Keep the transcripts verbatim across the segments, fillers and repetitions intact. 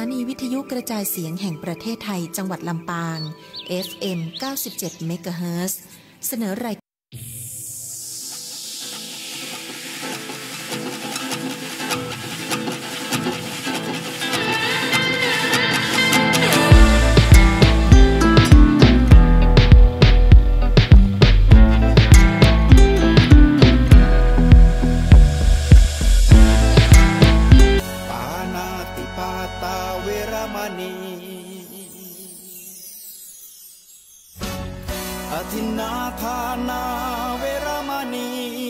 นีวิทยุกระจายเสียงแห่งประเทศไทยจังหวัดลำปาง เอฟ เอ็ม เก้าสิบเจ็ด เมกะเฮิรตซ์ เสนอรายอธินาทานาเวรมณี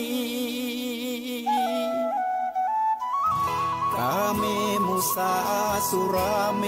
กาเมมุสาสุราเม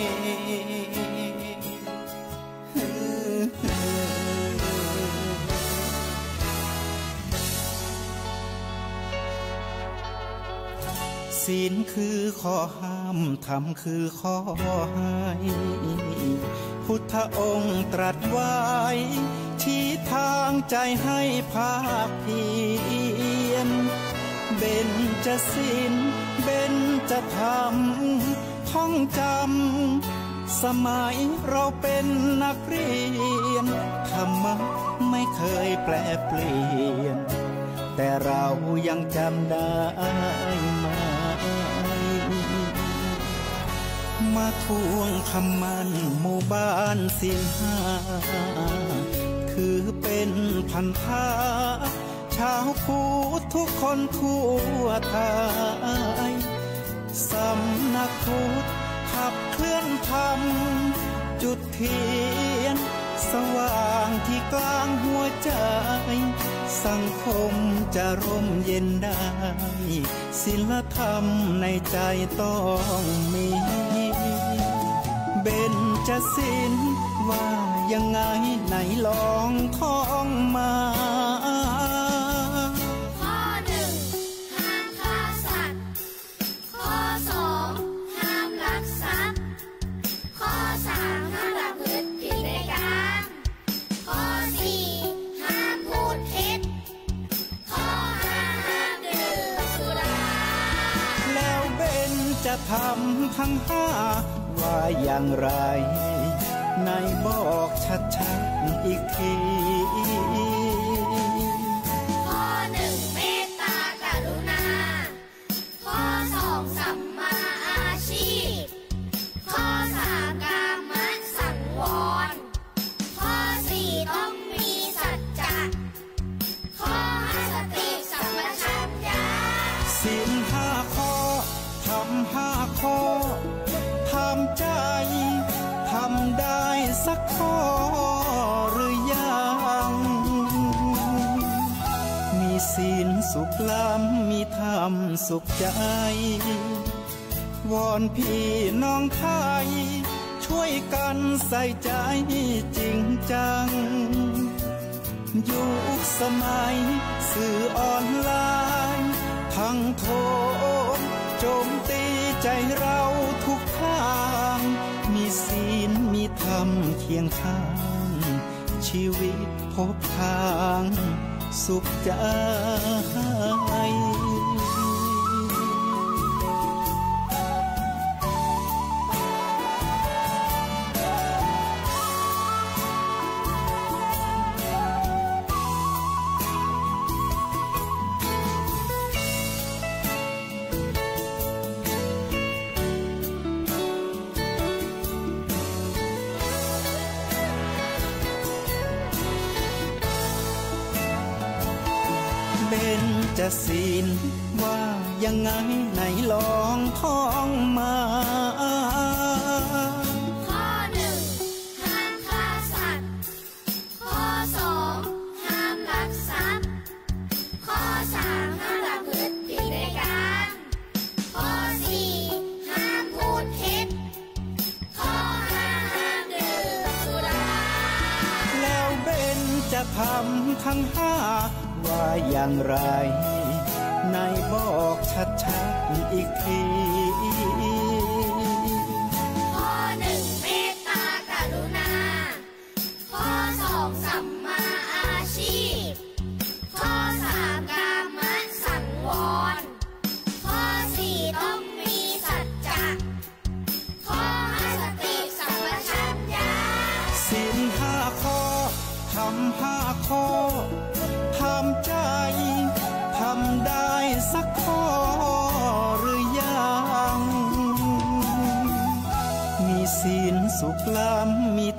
ศีลคือข้อห้ามธรรมคือข้อให้พุทธองค์ตรัสไว้ชี้ทางใจให้ภาคเพียรเบญจศีลเบญจธรรมท่องจำสมัยเราเป็นนักเรียนธรรมะไม่เคยแปลเปลี่ยนแต่เรายังจำได้ไหมมาทวงคำมั่นหมู่บ้านศีลห้าถือเป็นพันธะชาวพุทธทุกคนทั่วไทยสำนักพุทธขับเคลื่อนธรรมจุดเทียนสว่างที่กลางหัวใจสังคมจะร่มเย็นได้ศีลธรรมในใจต้องมีเบญจศีลว่ายังไงไหนลองท่องมาข้อหนึ่งห้ามฆ่าสัตว์ข้อสองห้ามลักทรัพย์ข้อสามห้ามประพฤติผิดในกามข้อสี่ห้ามพูดเท็จข้อห้าห้ามดื่มสุราแล้วเบญจธรรมทั้งห้าว่าอย่างไรในบอกชัดๆอีกทีข้อหนึ่งเมตตากรุณาข้อสองสัมมาอาชีพข้อสามกามสังวรข้อสี่ต้องมีสัจจะข้อห้าสติสัมปชัญญะศีลห้าข้อทำห้าข้อทำใจทำได้สักข้อหรือยังมีศีลสุขล้ำมีธรรมสุขใจวอนพี่น้องไทยช่วยกันใส่ใจจริงจังยุคสมัยสื่อออนไลน์ทั้งโทษโจมตีใจเราทุกทางมีศีลมีธรรมเคียงข้างชีวิตพบทางสุขใจเบญจศีลว่ายังไงไหนลองท่องมาข้อหนึ่งห้ามฆ่าสัตว์ข้อสองห้ามลักทรัพย์ข้อสามห้ามประพฤติผิดในกามข้อสี่ห้ามพูดเท็จข้อห้าห้ามดื่มสุราแล้วเบญจธรรมทั้งห้าว่าอย่างไรในบอกชัดๆอีกทีข้อหนึ่งเมตตากรุณาข้อสองสัมมาอาชีพข้อสามกามสังวรข้อสี่ต้องมีสัจจะข้อ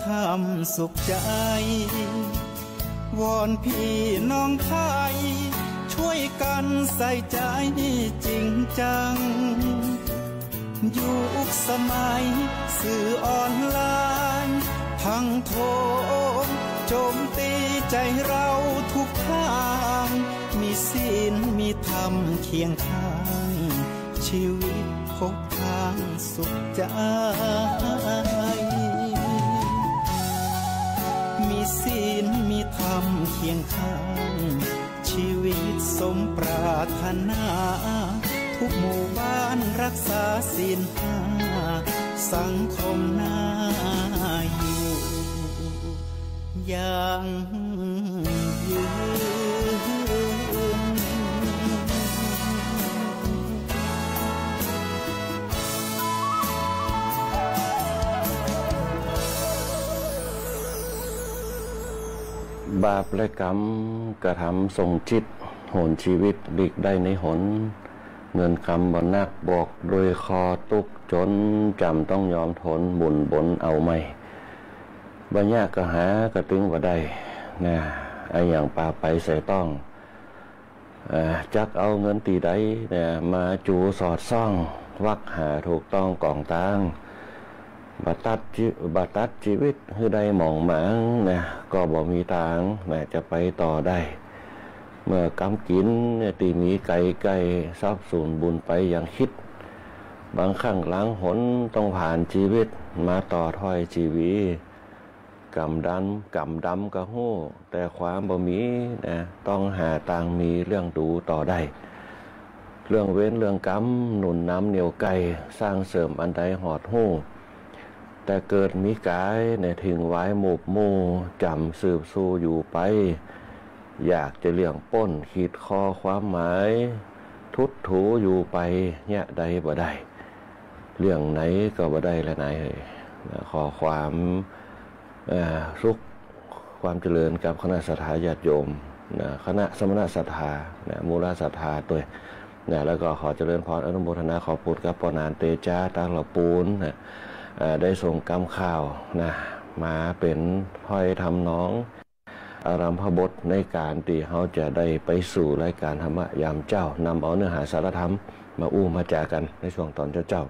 ธรรมสุขใจวอนพี่น้องไทยช่วยกันใส่ใจจริงจังยุคสมัยสื่อออนไลน์พังโถมโจมตีใจเราทุกทางมีศีลมีธรรมเคียงข้างชีวิตพบทางสุขใจมีศีลมีธรรมเคียงข้างชีวิตสมปรารถนาทุกหมู่บ้านรักษาศีลห้าสังคมน่าอยู่อย่างยืนบาปและกรรมกระทำทรงจิตโหนชีวิตหลีกได้ในหนเงินคำบ่นักบอกโดยคอตุกจนจำต้องยอมทนบุญบนเอาไม่บัญญากระหากระตึงว่าได้นะไออย่างป่าไปใส่ต้องจักเอาเงินตีใดเนี่ยมาจูสอดซ่องวักหาถูกต้องกองตางบัตัดบัตัดชีวิตคือได้หมองหมางนะก็บ่มีทางนะจะไปต่อได้เมื่อกำกินเนี่ยตีมีไก่ไก่ทรัพย์สูญบุญไปอย่างคิดบางครั้งหลังหนต้องผ่านชีวิตมาต่อถ้อยชีวิตกำดำกำดำกระหู้แต่ความบ่มีนะต้องหาต่างมีเรื่องดูต่อได้เรื่องเว้นเรื่องกรรมหนุนน้ำเหนียวไก่สร้างเสริมอันใดหอดหู้แต่เกิดมีกายในถึงไว้หมู่หมู่จำสืบสู้อยู่ไปอยากจะเลี่ยงป้นขีดคอความหมายทุดถูอยู่ไปเนี่ยใดบ่ได้เรื่องไหนก็บ่ได้และไหนเลยขอความสุขความเจริญกับคณะศรัทธาญาติโยมคณะสมณศรัทธามูลศรัทธาตัวแล้วก็ขอเจริญพรอนุโมทนาขอพูดกับปนานเตจาตั้งหลับปูนได้ส่งกำข่าวนะมาเป็นถ้อยทำน้องอารัมพบทในการที่เขาจะได้ไปสู่รายการธรรมะยามเจ้านำเอาเนื้อหาสารธรรมมาอู้มาแจกกันในช่วงตอนเจ้าเจ้า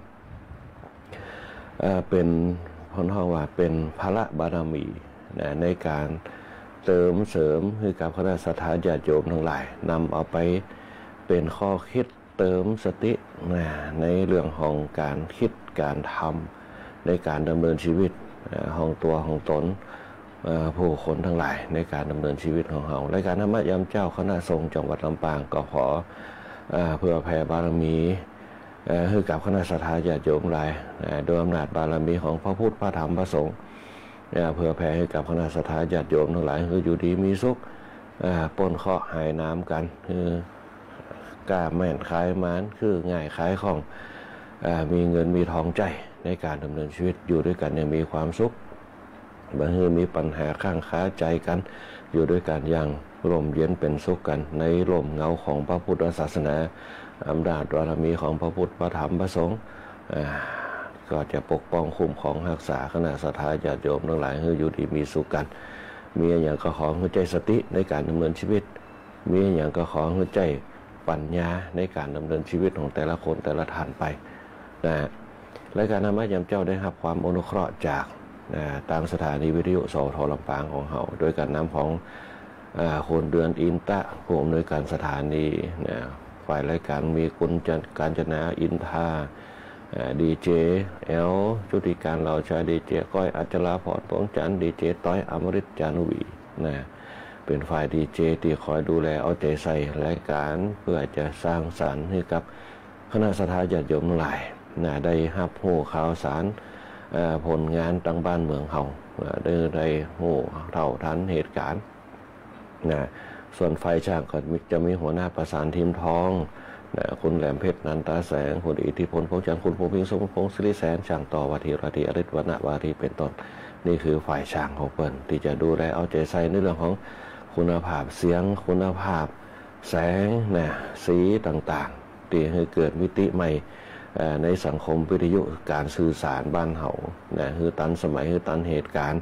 เป็นพนห้องว่าเป็นพระบารมีนะในการเติมเสริมให้กับคณะศรัทธาญาติโยมทั้งหลายนำเอาไปเป็นข้อคิดเติมสตินะในเรื่องของการคิดการทำในการดำเนินชีวิตของตัวของตนผู้คนทั้งหลายในการดำเนินชีวิตของเรารายการธรรมะยามเจ้าคณะสงฆ์จังหวัดลำปางก็ขอเพื่อแผ่บารมีให้กับคณะศรัทธาญาติโยมหลายโดยอำนาจบารมีของพระพุทธพระธรรมพระสงฆ์เพื่อแผ่ให้กับคณะศรัทธาญาติโยมทั้งหลายคืออยู่ดีมีสุขปนเคาะหายน้ำกันคือกล้าแม่นขายมานคือง่ายขายของมีเงินมีทองใจในการดำเนินชีวิตอยู่ด้วยกันยังมีความสุขบางทีมีปัญหาข้างค้าใจกันอยู่ด้วยกันอย่างร่มเย็นเป็นสุขกันในร่มเงาของพระพุทธศาสนาอำนาจบารมีของพระพุทธพระธรรมพระสงฆ์ก็จะปกป้องคุ้มครองรักษาคณะศรัทธาญาติโยมทั้งหลายให้อยู่ดีมีสุขกันมีอย่างก็ขอหัวใจสติในการดำเนินชีวิตมีอย่างก็ขอหัวใจปัญญาในการดำเนินชีวิตของแต่ละคนแต่ละท่านไปนะรายการธรรมะยามเจ้าได้รับความอนุเคราะห์จากตามสถานีวิทยุสทลำปางของเราโดยการนำของคนเดือนอินตะผู้อำนวยการสถานีฝ่ายรายการมีคุณการจนาอินทาดีเจแอลจุติการเราชายดีเจก้อยอัจฉราพรปองจันดีเจต้อยอมฤตจานุวีนะเป็นฝ่ายดีเจที่คอยดูแลเอาใจใส่รายการเพื่อจะสร้างสรรค์ให้กับคณะศรัทธาญาติโยมทั้งหลายนะได้รับรู้ข่าวสารผลงานตั้งบ้านเมืองเฮาได้ได้รู้เท่าทันเหตุการณ์นะส่วนไฟช่างก็จะมีหัวหน้าประสานทีมทองนะคุณแหลมเพชรนันตาแสงคุณอิทธิพลพงษ์จันทร์คุณพงษ์พิงค์สมพงษ์ศิริแสนช่างต่อวาทีราธีอริศวรรณวาทีเป็นต้นนี่คือฝ่ายช่างของเปิ้นที่จะดูแลเอาใจใส่ในเรื่องของคุณภาพเสียงคุณภาพแสงนะสีต่างๆที่ให้เกิดมิติใหม่ในสังคมวิทยุการสื่อสารบ้านเฮานะคือตันสมัยคือตันเหตุการณ์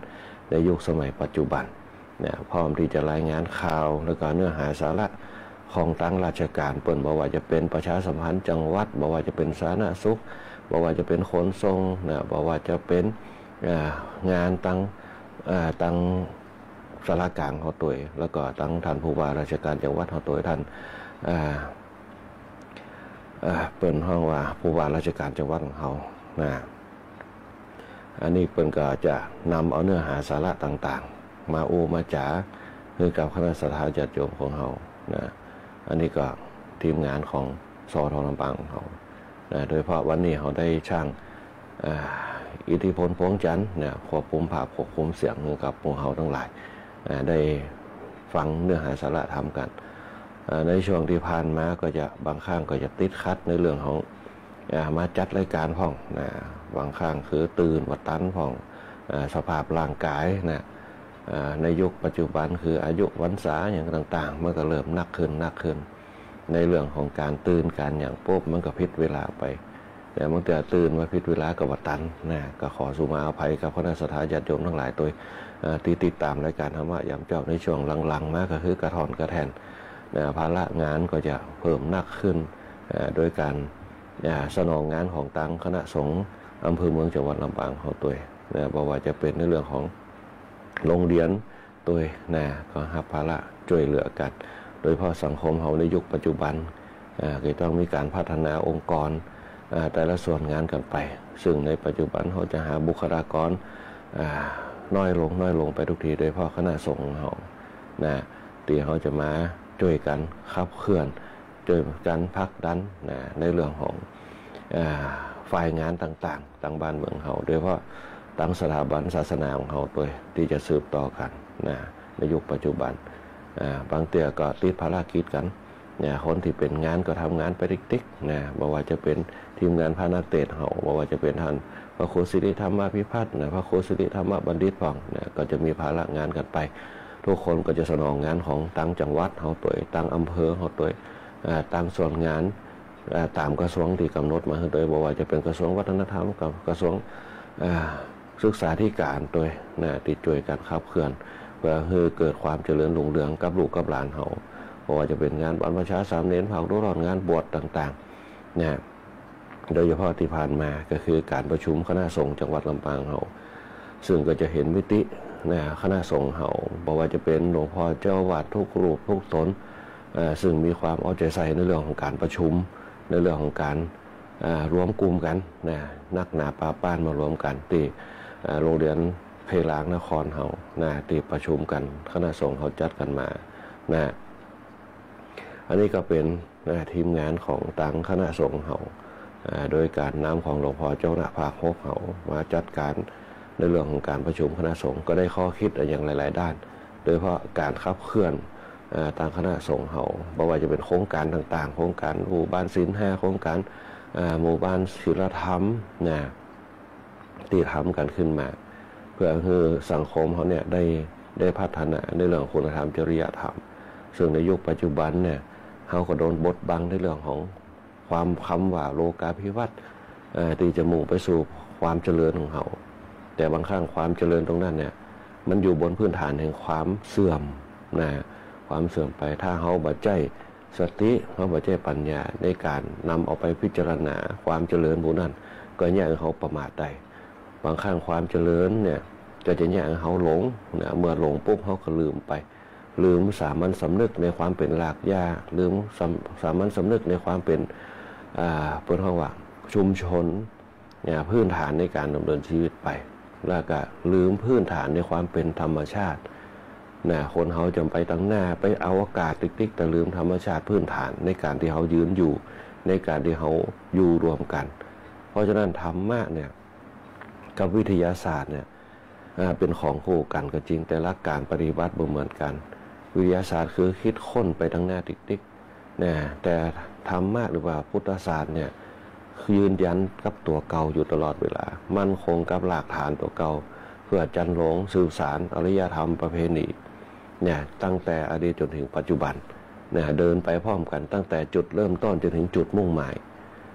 ในยุคสมัยปัจจุบันเนี่ยพร้อมที่จะรายงานข่าวแล้วก็เนื้อหาสาระของตั้งราชการเปิ่นบ่ว่าจะเป็นประชาสัมพันธ์จังหวัดบ่ว่าจะเป็นสาธารณสุขบ่ว่าจะเป็นขนส่งนะบ่ว่าจะเป็นงานตั้งตั้งสารกลางเขาตัวแล้วก็ตั้งท่านผู้ว่าราชการจังหวัดเขาตัวท่านเปิ่นห้องว่าผู้ว่าราชการจังหวัดของเขานะอันนี้เปิ่นก็จะนำเอาเนื้อหาสาระต่างๆมาโอมาจ๋าคือกับคณะสัตยาญาติโยมของเขานะอันนี้ก็ทีมงานของสทลำปางของเขานะโดยเฉพาะวันนี้เขาได้ช่างอิทธิพลพวงจันทร์เนี่ยควบคุมภาพควบคุมเสียงกับพวกเขาทั้งหลายได้ฟังเนื้อหาสาระทำกันในช่วงที่ผ่านมาก็จะบางครั้งก็จะติดขัดในเรื่องของมาจัดรายการพ่องนะบางครั้งคือตื่นวัดตันพ่องสภาพร่างกายนะในยุคปัจจุบันคืออายุวรรษาอย่างต่างๆมันก็เริ่มนักขึ้นนักขึ้นในเรื่องของการตื่นการอย่างปุ๊บมันก็ผิดเวลาไปแต่เมื่อแต่ตื่นมาผิดเวลากับวัดตันนะก็ขอสุมาอภัยกับคณะสัตยาญาติโยมทั้งหลายตัวที่ติดตามรายการธรรมะยามเจ้าในช่วงหลังๆมาก็คือกระถอนกระแทนภาระงานก็จะเพิ่มหนักขึ้นโดยการสนองงานของตั้งคณะสงฆ์อำเภอเมืองจังหวัดลำปางของตัวนะบอกว่าจะเป็นในเรื่องของโรงเรียนตัวนะก็รับภาระช่วยเหลือกันโดยเฉพาะสังคมเราในยุคปัจจุบันก็ต้องมีการพัฒนาองค์กรแต่ละส่วนงานกันไปซึ่งในปัจจุบันเขาจะหาบุคลากรน้อยลงน้อยลงไปทุกทีโดยเฉพาะคณะสงฆ์เขานะที่เขาจะมาช่วยกันขับเคลื่อนช่วยกันพักดันนะในเรื่องของฝ่ายงานต่างๆต่างบ้านเมืองเขาโดยเฉพาะตั้งสถาบันศาสนาของเขาตัวที่จะสืบต่อกันนะในยุคปัจจุบันบางเตี่ยก็ติดภารกิจกันเนี่ยคนที่เป็นงานก็ทำงานไปติ๊กๆนะบอกว่าจะเป็นทีมงานพระนักเตะเขาบอกว่าจะเป็นท่านพระครูสิริธรรมพิพัฒน์นะพระครูสิริธรรมบัณฑิตพ่องนะก็จะมีภาระงานกันไปทุกคนก็จะสนองงานของตั้งจังหวัดเขาตัวตั้งอำเภอเขาตัวตั้งส่วนงานตามกระทรวงที่กำหนดมาโดยบอกว่าจะเป็นกระทรวงวัฒนธรรมกับกระทรวงศึกษาธิการตัวนะติดช่วยกันขับเคลื่อนเพื่อให้เกิดความเจริญรุ่งเรืองกับลูกกับหลานเขาเพราะว่าจะเป็นงานบรรพชาสามเณรเผาดุร้อนงานบวชต่างๆเนี่ยโดยเฉพาะที่ผ่านมาก็คือการประชุมคณะสงฆ์จังหวัดลำปางเขาซึ่งก็จะเห็นมิตินะคณะสงฆ์เขาบอกว่าจะเป็นหลวงพ่อเจ้าวาดทุกรูปทุกตนซึ่งมีความเอาใจใส่ในเรื่องของการประชุมในเรื่องของการรวมกลุ่มกันนะนักหนาปาป้านมารวมกันที่โรงเรียนเพลางนครเขานะที่ประชุมกันคณะสงฆ์เขาจัดกันมานะอันนี้ก็เป็นนะทีมงานของตั้งคณะสงฆ์เขาโดยการนำของหลวงพ่อเจ้าหน้าภาคหกเขามาจัดการในเรื่องของการประชุมคณะสงฆ์ก็ได้ข้อคิดอย่างหลายๆด้านโดยเฉพาะการขับเคลื่อนทางคณะสงฆ์เขาบอกว่าจะเป็นโครงการต่างๆโครงการหมู่บ้านศีลห้าโครงการหมู่บ้านศีลธรรมนะที่ทำกันขึ้นมาเพื่อให้สังคมเขาเนี่ยได้ได้พัฒนาในเรื่องคุณธรรมจริยธรรมซึ่งในยุคปัจจุบันเนี่ยเขาก็โดนบดบังในเรื่องของความคำว่าโลกาภิวัตน์ที่จะมุ่งไปสู่ความเจริญของเขาแต่บางครั้งความเจริญตรงนั้นเนี่ยมันอยู่บนพื้นฐานแห่งความเสื่อมนะความเสื่อมไปถ้าเขาบัดใจสติเขาบัดใจปัญญาในการนำเอาไปพิจารณาความเจริญบุญนั้นก็แย่งเขาประมาทได้บางครั้งความเจริญเนี่ยก็จะแย่งเขาหลงนะเมื่อหลงปุ๊บเขาก็ลืมไปลืมสามัญสำนึกในความเป็นรากหญ้าลืมสามัญสำนึกในความเป็นอ่าเป็นห้องว่าชุมชนเนี่ยพื้นฐานในการดำเนินชีวิตไปแล้วก็ลืมพื้นฐานในความเป็นธรรมชาตินะคนเขาจำไปตั้งหน้าไปเอาอากาศติ๊กๆแต่ลืมธรรมชาติพื้นฐานในการที่เขายืนอยู่ในการที่เขาอยู่รวมกันเพราะฉะนั้นธรรมะเนี่ยกับวิทยาศาสตร์เนี่ยเป็นของคู่กันก็จริงแต่ละการปฏิบัติบ่เหมือนกันวิทยาศาสตร์คือคิดค้นไปทั้งหน้าติ๊กๆนะแต่ธรรมะหรือว่าพุทธศาสตร์เนี่ยยืนยันกับตัวเก่าอยู่ตลอดเวลามั่นคงกับหลักฐานตัวเก่าเพื่อจันลงสื่อสารอริยธรรมประเพณีเนี่ยตั้งแต่อดีตจนถึงปัจจุบันเนี่ยเดินไปพร้อมกันตั้งแต่จุดเริ่มต้นจนถึงจุดมุ่งหมาย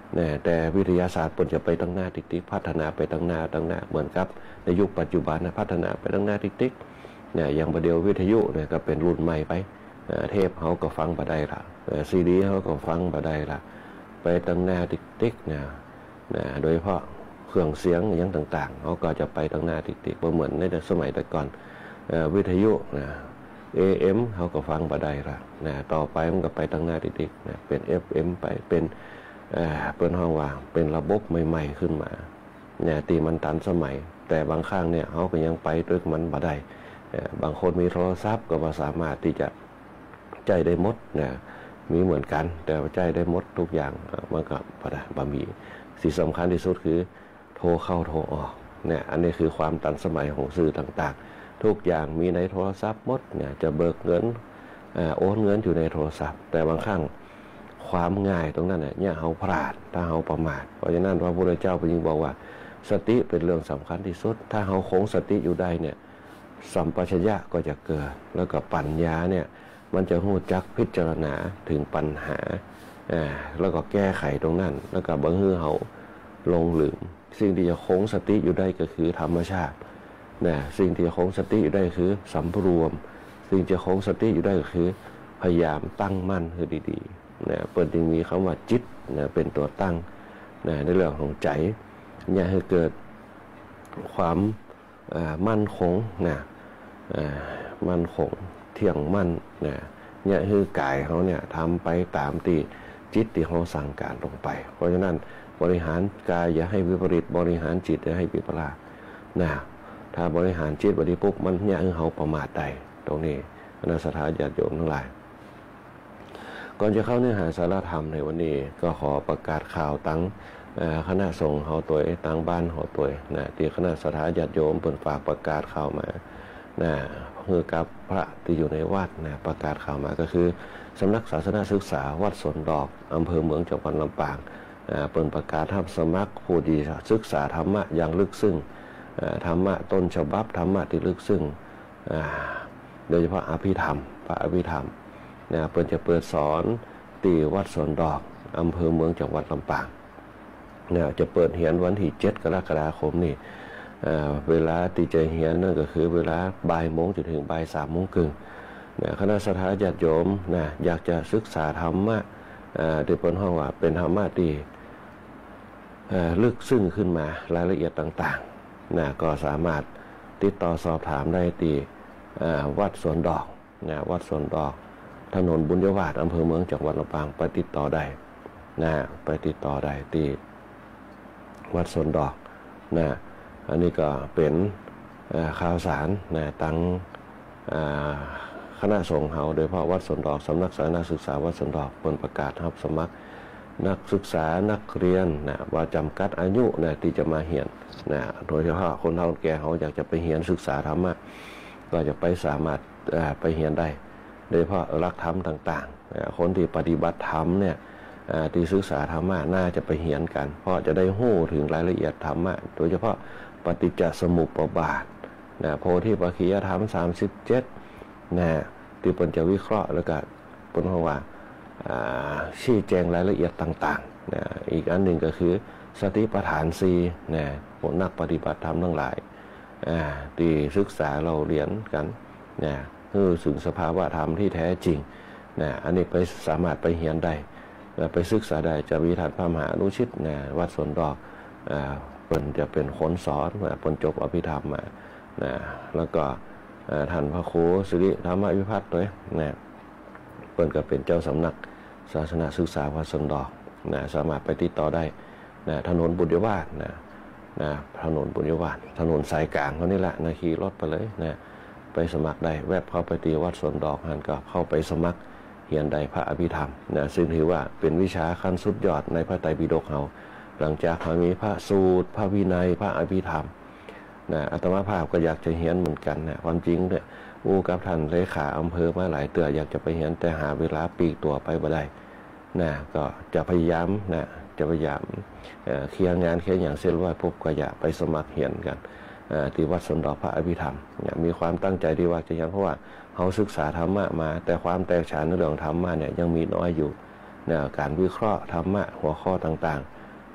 เนี่ยแต่วิทยาศาสตร์ปนจะไปตั้งหน้าติ๊กๆพัฒนาไปตั้งหน้าตั้งหน้าเหมือนกับในยุคปัจจุบันนะพัฒนาไปตั้งหน้าติ๊กๆเนี่ยอย่างประเดี๋ยววิทยุเนี่ยก็เป็นรุ่นใหม่ไปเทปเขาก็ฟังไปได้ละซีดีเขาก็ฟังไปได้ละไปตั้งหน้าติ๊กๆเนี่ยนะโดยเฉพาะเครื่องเสียงอย่างต่างๆเขาก็จะไปตั้งหน้าติ๊กๆเหมือนในสมัยแต่ก่อนวิทยุนะ เอ เอ็ม เขาก็ฟังไปได้ละนะต่อไปมันก็ไปตั้งหน้าติ๊กๆนะเป็น เอฟ เอ็ม ไปเป็นเปิดห้องว่าเป็นระบบใหม่ๆขึ้นมาเนี่ยตีมันตันสมัยแต่บางครั้งเนี่ยเขาก็ยังไปด้วยมันบ่ได้บางคนมีโทรศัพท์ก็สามารถที่จะใจได้หมดเนี่ยมีเหมือนกันแต่ใจได้หมดทุกอย่างมันก็บ่ได้บ่มีสิ่งสำคัญที่สุดคือโทรเข้าโทรออกเนี่ยอันนี้คือความตันสมัยของสื่อต่างๆทุกอย่างมีในโทรศัพท์หมดเนี่ยจะเบิกเงินโอนเงินอยู่ในโทรศัพท์แต่บางครั้งความง่ายตรงนั้นเนี่ยเฮาพลาดถ้าเฮาประมาทเพราะฉะนั้นพระพุทธเจ้าจึงบอกว่าสติเป็นเรื่องสำคัญที่สุดถ้าเฮาคงสติอยู่ได้เนี่ยสัมปชัญญะก็จะเกิดแล้วก็ปัญญาเนี่ยมันจะรู้จักพิจารณาถึงปัญหาแล้วก็แก้ไขตรงนั้นแล้วก็บังฮือเฮาลงลืมสิ่งที่จะคงสติอยู่ได้ก็คือธรรมชาตินะสิ่งที่จะคงสติอยู่ได้คือสำรวมสิ่งที่จะคงสติอยู่ได้ก็คือพยายามตั้งมั่นให้ดีๆนะเปิดจึงมีคำว่าจิตนะเป็นตัวตั้งนะในเรื่องของใจอย่าให้เกิดความมั่นคงนะมั่นคงเที่ยงมั่นนะอย่าให้กายเขาเนี่ยทำไปตามที่จิตที่เขาสั่งการลงไปเพราะฉะนั้นบริหารกายอย่าให้วิปริตบริหารจิตอย่าให้วิปลาสนะถ้าบริหารจิตบริปุ๊บมันอย่าให้เขาประมาทใดตรงนี้คณะสัตยาญาติโยมทั้งหลายก่อนจะเข้าเนื้อหาสาระธรรมในวันนี้ก็ขอประกาศข่าวตั้งคณะสงฆ์เฮาตัวตั้งบ้านเฮาตัวนะที่คณะสัตยาญาติโยมเปิดฝากประกาศข่าวมานะคือกับพระที่อยู่ในวัดนะประกาศข่าวมาก็คือสำนักศาสนาศึกษาวัดสวนดอกอำเภอเมืองจังหวัดลำปางเปิดประกาศรับสมัครผู้ที่ศึกษาธรรมะอย่างลึกซึ้งธรรมะต้นฉบับธรรมะที่ลึกซึ้งโดยเฉพาะอภิธรรมพระอภิธรรมเนี่ยเปิดจะเปิดสอนตีวัดสวนดอกอำเภอเมืองจังหวัดลำปางเนี่ยจะเปิดเหียนวันที่เจ็ดกรกฎาคมนี่เวลาตีใจเหียนนั่นก็คือเวลาบ่ายโมงจนถึงบ่ายสามโมงครึ่งเนี่ยคณะสัตยาญาติโยมนะอยากจะศึกษาธรรมะที่เป็นห้องว่าเป็นธรรมะที่ลึกซึ้งขึ้นมารายละเอียดต่างๆนะก็สามารถติดต่อสอบถามได้ที่วัดสวนดอกนะวัดสวนดอกถนนบุญยวาทอำเภอเมืองจังหวัดลำปางไปติดต่อได้นะไปติดต่อได้ที่วัดสวนดอกนะอันนี้ก็เป็นข่าวสารนะตั้งคณะสงฆ์เฮาโดยเฉพาะวัดสวนดอกสำนักศาสนาศึกษาวัดสวนดอกเปิดประกาศรับสมัครนักศึกษานักเรียนนะว่าจำกัดอายุนะที่จะมาเรียนนะโดยเฉพาะคนเฒ่าแก่เขาอยากจะไปเรียนศึกษาธรรมะก็จะไปสามารถไปเรียนได้โดยเฉพาะหลักธรรมต่างๆคนที่ปฏิบัติธรรมเนี่ยที่ศึกษาธรรมะน่าจะไปเรียนกันเพราะจะได้รู้ถึงรายละเอียดธรรมะโดยเฉพาะปฏิจจสมุปบาทนะโพธิปัจขิยธรรมสามสิบเจ็ดนะที่เป็นจะวิเคราะห์แล้วก็เป็นเพราะว่าชี้แจงรายละเอียดต่างๆนะอีกอันหนึ่งก็คือสติปัฏฐานสี่นะพวกนักปฏิบัติธรรมทั้งหลายที่ศึกษาเราเรียนกันนะคือถึงสภาวะธรรมที่แท้จริงนะอันนี้ไปสามารถไปเรียนได้ไปศึกษาได้จะมีท่านพระมหาอนุชิตนะวัดสวนดอกเป็นจะเป็นคนสอนเป็นจบอภิธรรมมานะแล้วก็ท่านพระครูสิริธรรมวิพัฒน์ด้วยนะเพิ่นก็เป็นเจ้าสำนักศาสนาศึกษาวัดสวนดอกนะสามารถไปติดต่อได้นะถนนบุญยวาทนะนะถนนบุญยวาทถนนสายกลางเขานี่แหละนะขี่รถไปเลยนะไปสมัครได้แวบเข้าไปตีวัดสวนดอกหันก็เข้าไปสมัครเรียนได้พระอภิธรรมนะซึ่งถือว่าเป็นวิชาขั้นสุดยอดในพระไตรปิฎกเราหลังจากมีพระสูตรพระวินัยพระอภิธรรมนะอาตมาภาพก็อยากจะเรียนเหมือนกันนะความจริงเนี่ยอู้กับท่านเลขาอำเภอมาหลายเตืออยากจะไปเรียนแต่หาเวลาปีกตัวไปบ่ได้นะก็จะพยายามนะจะพยายามเคลียร์งานเคลียร์อย่างเส้นว่าพบก็อยากไปสมัครเรียนกันที่วัดสวนดอกพระอภิธรรมเนี่ยมีความตั้งใจที่ว่าจะยังเพราะว่าเขาศึกษาธรรมะมาแต่ความแตกฉานในเรื่องธรรมะเนี่ยยังมีน้อยอยู่เนี่ยการวิเคราะห์ธรรมะหัวข้อต่าง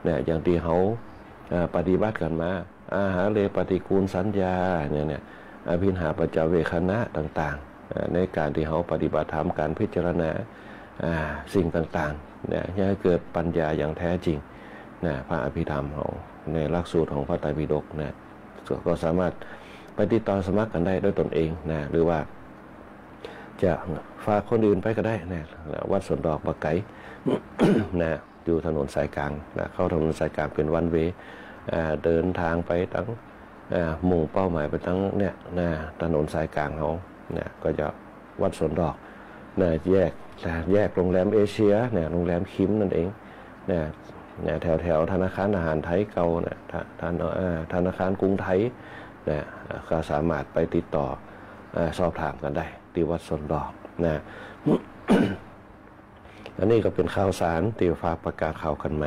เนี่ยอย่างที่เขาปฏิบัติกันมาอาหาเลปฏิกูลสัญญาเนี่ยเนี่ยอภินหาปัจจเวคณะต่างๆในการที่เขาปฏิบัติธรรมการพิจารณาสิ่งต่างๆเนี่ยให้เกิดปัญญาอย่างแท้จริงนะพระอภิธรรมเขาในหลักสูตรของพระไตรปิฎกเนี่ยก็สามารถไปติดต่อสมัครกันได้ด้วยตนเองนะหรือว่าจะฝากคนอื่นไปก็ได้นะวัดสวนดอกบะไก่ นะอยู่ถนนสายกลางนะเข้าถนนสายกลางเป็นวันเวเดินทางไปตั้งมุ่งเป้าหมายไปตั้งเนี่ยนะถนนสายกลางเขาเนี่ยก็จะวัดสวนดอกนะแยกแยกโรงแรมเอเชียเนี่ยโรงแรมคิมนั่นเองเนี่ยเนี่ยแถวแถวธนาคารอาหารไทยเก่าเนี่ยธนาธนาคารกรุงไทยเนี่ยก็สามารถไปติดต่อสอบถามกันได้ที่วัดสวนดอกนะ อันนี้ก็เป็นข่าวสารที่ฝากประกาศข่าวกันมา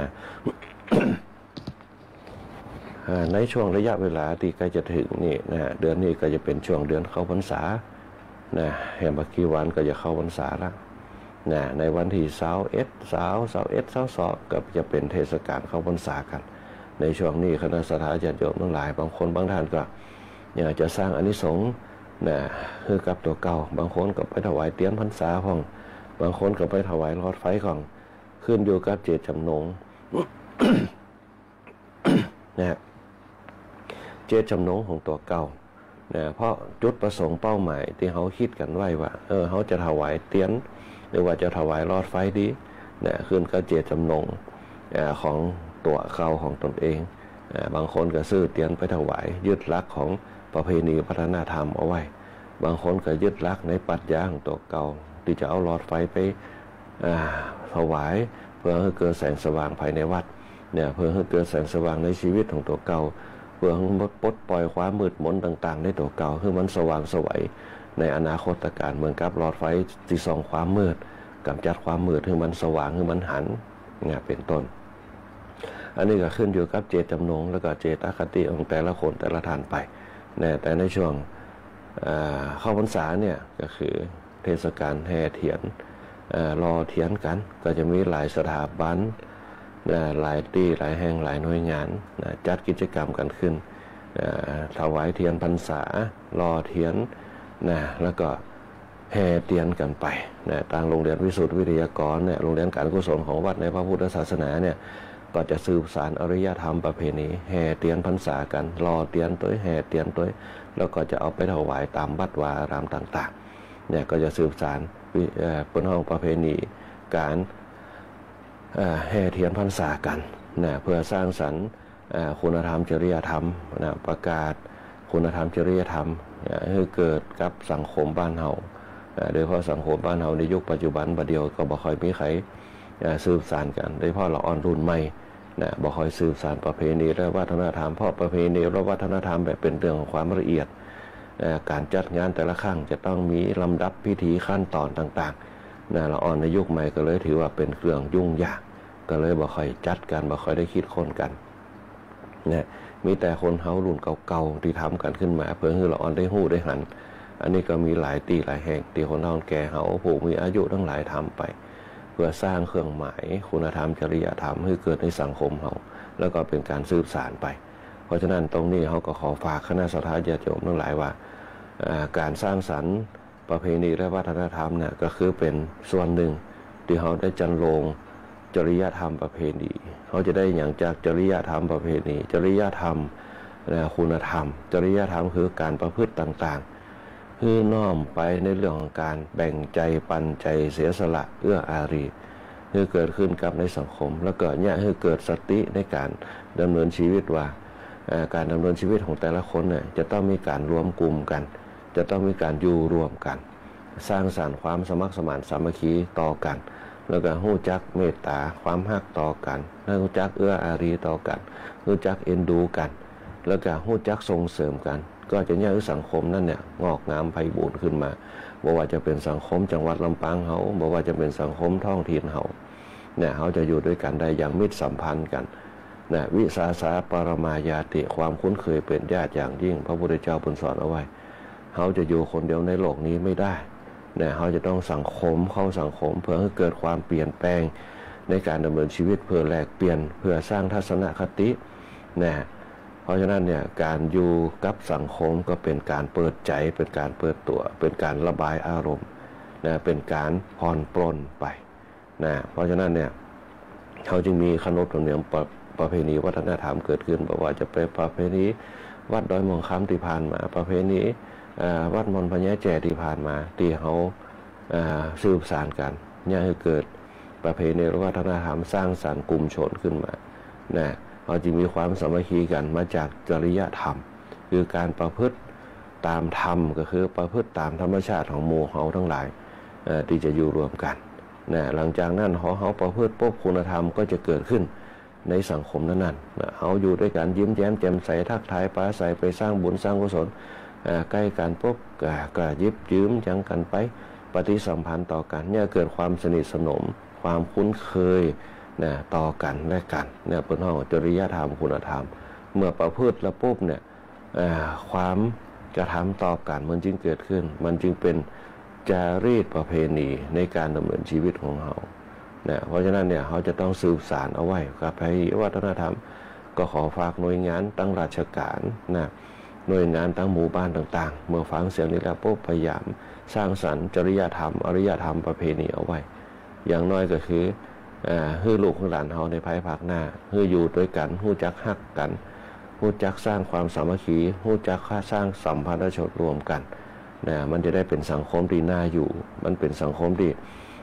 ในช่วงระยะเวลาที่ใกล้จะถึงนี่นะเดือนนี้ก็จะเป็นช่วงเดือนเข้าพรรษานะแห่งบักกีวันก็จะเข้าพรรษาแล้วนะในวันที่เสาร์เอ็ดเสาร์เสาร์เอ็ดเสาร์สองก็จะเป็นเทศกาลเข้าพรรษากันในช่วงนี้คณะสัตยาญาติโยมทั้งหลายบางคนบางท่านก็อยากจะสร้างอานิสงส์นะคือกับตัวเก่าบางคนก็ไปถวายเตียนพรรษาของบางคนก็ไปถวายหลอดไฟของขึ้นอยู่กับเจตจำนง นะเจตจำนงของตัวเก่านะเพราะจุดประสงค์เป้าหมายที่เขาคิดกันไว้ว่าเออเขาจะถวายเตียนหรือว่าจะถวายหลอดไฟดีนะขึ้นกับเจตจำนงของตัวเก่าของตนเองบางคนก็ซื้อเตียนไปถวายยึดหลักของประเพณีวัฒนธรรมเอาไว้บางคนก็ยึดหลักในปรัชญาของตัวเก่าที่จะเอาหลอดไฟไปถวายเพื่อให้เกิดแสงสว่างภายในวัดเนี่ยเพื่อให้เกิดแสงสว่างในชีวิตของตัวเก่าเพื่อให้ปลดปล่อยความมืดมนต่างๆในตัวเก่าให้มันสว่างสวยในอนาคตการเหมือนกับหลอดไฟที่ส่องความมืดกำจัดความมืดให้มันสว่างให้มันหันเนี่ยเป็นต้นอันนี้ก็ขึ้นอยู่กับเจตจำนงแล้วก็เจตอคติของแต่ละคนแต่ละท่านไปเนี่ยแต่ในช่วงเข้าพรรษาเนี่ยก็คือเทศกาลแห่เทียนรอเทียนกันก็จะมีหลายสถาบันหลายที่หลายแห่งหลายหน่วยงานจัดกิจกรรมกันขึ้นถวายเทียนพรรษารอเทียนนะแล้วก็แห่เทียนกันไปนะทางโรงเรียนวิสุทธิวิทยากรเนี่ยโรงเรียนการกุศลของวัดในพระพุทธศาสนาเนี่ยก็จะสืบสานอริยธรรมประเพณีแห่เทียนพรรษากันรอเทียนตัวแห่เทียนตัวแล้วก็จะเอาไปถวายตามวัดวาอารามต่างๆเนี่ยก็จะสืบสานเป็นห้องประเพณีการแห่เทียนพรรษากันนะเพื่อสร้างสรรค์คุณธรรมจริยธรรมนะประกาศคุณธรรมจริยธรรมให้เกิดกับสังคมบ้านเฮาโดยเฉพาะสังคมบ้านเฮาในยุคปัจจุบันบัดเดียวก็บ่ค่อยมีใครสืบสานกันโดยเฉพาะเราอ่อนรุ่นใหม่นะบ่ค่อยสืบสานประเพณีและวัฒนธรรมเพราะประเพณีและวัฒนธรรมแบบเป็นเรื่องของความละเอียดการจัดงานแต่ละครั้งจะต้องมีลำดับพิธีขั้นตอนต่างๆนะเราอ่อนในยุคใหม่ก็เลยถือว่าเป็นเรื่องยุ่งยากก็เลยบ่ค่อยจัดกันบ่ค่อยได้คิดค้นกันนะมีแต่คนเฮารุ่นเก่าๆที่ทำกันขึ้นมาเพื่อให้เราอ่อนได้หู้ได้หันอันนี้ก็มีหลายตีหลายแห่งที่คนเฒ่าแก่เฮาผู้มีอายุทั้งหลายทำไปเพื่อสร้างเครื่องหมายคุณธรรมจริยธรรมให้เกิดในสังคมเฮาแล้วก็เป็นการสืบสานไปเพราะฉะนั้นตรงนี้เขาก็ขอฝากคณะสัตยาญาติโยมทั้งหลายว่าการสร้างสรรค์ประเพณีและวัฒนธรรมเนี่ยก็คือเป็นส่วนหนึ่งที่เขาได้จันโลงจริยธรรมประเพณีเขาจะได้อย่างจากจริยธรรมประเพณีจริยธรรมคุณธรรมจริยธรรมคือการประพฤติต่างๆคือน้อมไปในเรื่องของการแบ่งใจปันใจเสียสละเอื้ออารีคือเกิดขึ้นกับในสังคมแล้วก็เนี่ยคือเกิดสติในการดำเนินชีวิตว่าการดำเนินชีวิตของแต่ละคนเนี่ยจะต้องมีการรวมกลุ่มกันจะต้องมีการอยู่รวมกันสร้างสรรค์ความสมัครสมานสามัคคีต่อกันแล้วก็รู้จักเมตตาความฮักต่อกันแล้วรู้จักเอื้ออารีต่อกันรู้จักเอ็นดูกันแล้วก็รู้จักส่งเสริมกันก็จะเนี่ยสังคมนั่นเนี่ยงอกงามไพบูรย์ขึ้นมาบ่ว่าจะเป็นสังคมจังหวัดลำปางเฮาบ่ว่าจะเป็นสังคมท้องถิ่นเฮาเนี่ยเขาจะอยู่ด้วยกันได้อย่างมิตรสัมพันธ์กันนะวิสาสะปรมายาติความคุ้นเคยเป็นญาติอย่างยิ่งพระพุทธเจ้าสอนเอาไว้เขาจะอยู่คนเดียวในโลกนี้ไม่ได้นะเขาจะต้องสังคมเข้าสังคมเพื่อให้เกิดความเปลี่ยนแปลงในการดำเนินชีวิตเพื่อแลกเปลี่ยนเพื่อสร้างทัศนคตินะเพราะฉะนั้นเนี่ยการอยู่กับสังคมก็เป็นการเปิดใจเป็นการเปิดตัวเป็นการระบายอารมณ์นะเป็นการผ่อนปลนไปนะเพราะฉะนั้นเนี่ยเขาจึงมีขนบธรรมเนียมประประเพณีวัฒนธรรมเกิดขึ้นบอกว่าจะเป็นประเพณีวัดดอยม่วงคำที่ผ่านมาประเพณีวัดมนต์พญาแจที่ผ่านมาที่เขาสืบสานกันเนี่ยให้เกิดประเพณีวัฒนธรรมสร้างสรรค์กลุ่มชนขึ้นมานะเขาจึงมีความสามัคคีกันมาจากจริยธรรมคือการประพฤติตามธรรมก็คือประพฤติตามธรรมชาติของหมู่เขาทั้งหลายที่จะอยู่รวมกันนะหลังจากนั้นเขาเขาประพฤติปุ๊บคุณธรรมก็จะเกิดขึ้นในสังคมนั้นๆนะเขาอยู่ด้วยกันยิ้มแย้มแจ่มใสทักทายปราศัยไปสร้างบุญสร้างกุศลใกล้กันปุ๊บก็ยิบยืมยังกันไปปฏิสัมพันธ์ต่อกันเนี่ยเกิดความสนิทสนมความคุ้นเคยนะต่อกันและกันเนี่ยเป็นห้องจริยธรรมคุณธรรมเมื่อประพฤติแล้วปุ๊บเนี่ยความกระทำต่อกันมันจึงเกิดขึ้นมันจึงเป็นจารีตประเพณีในการดำเนินชีวิตของเขานะเพราะฉะนั้นเนี่ยเขาจะต้องสืบสานเอาไว้กับประเพณีวัฒนธรรมก็ขอฝากหน่วยงานตั้งราชการนะหน่วยงานตั้งหมู่บ้านต่างๆเมื่อฟังเสียงนี้แล้วปุ๊บพยายามสร้างสรรค์จริยธรรมอริยธรรมประเพณีเอาไว้อย่างน้อยก็คือฮือลูกของหลานเขาในภายภาคหน้าฮืออยู่ด้วยกันฮู้จักฮักกันฮู้จักสร้างความสามัคคีฮู้จักสร้างสัมพันธชนรวมกันนะมันจะได้เป็นสังคมที่น่าอยู่มันเป็นสังคมที่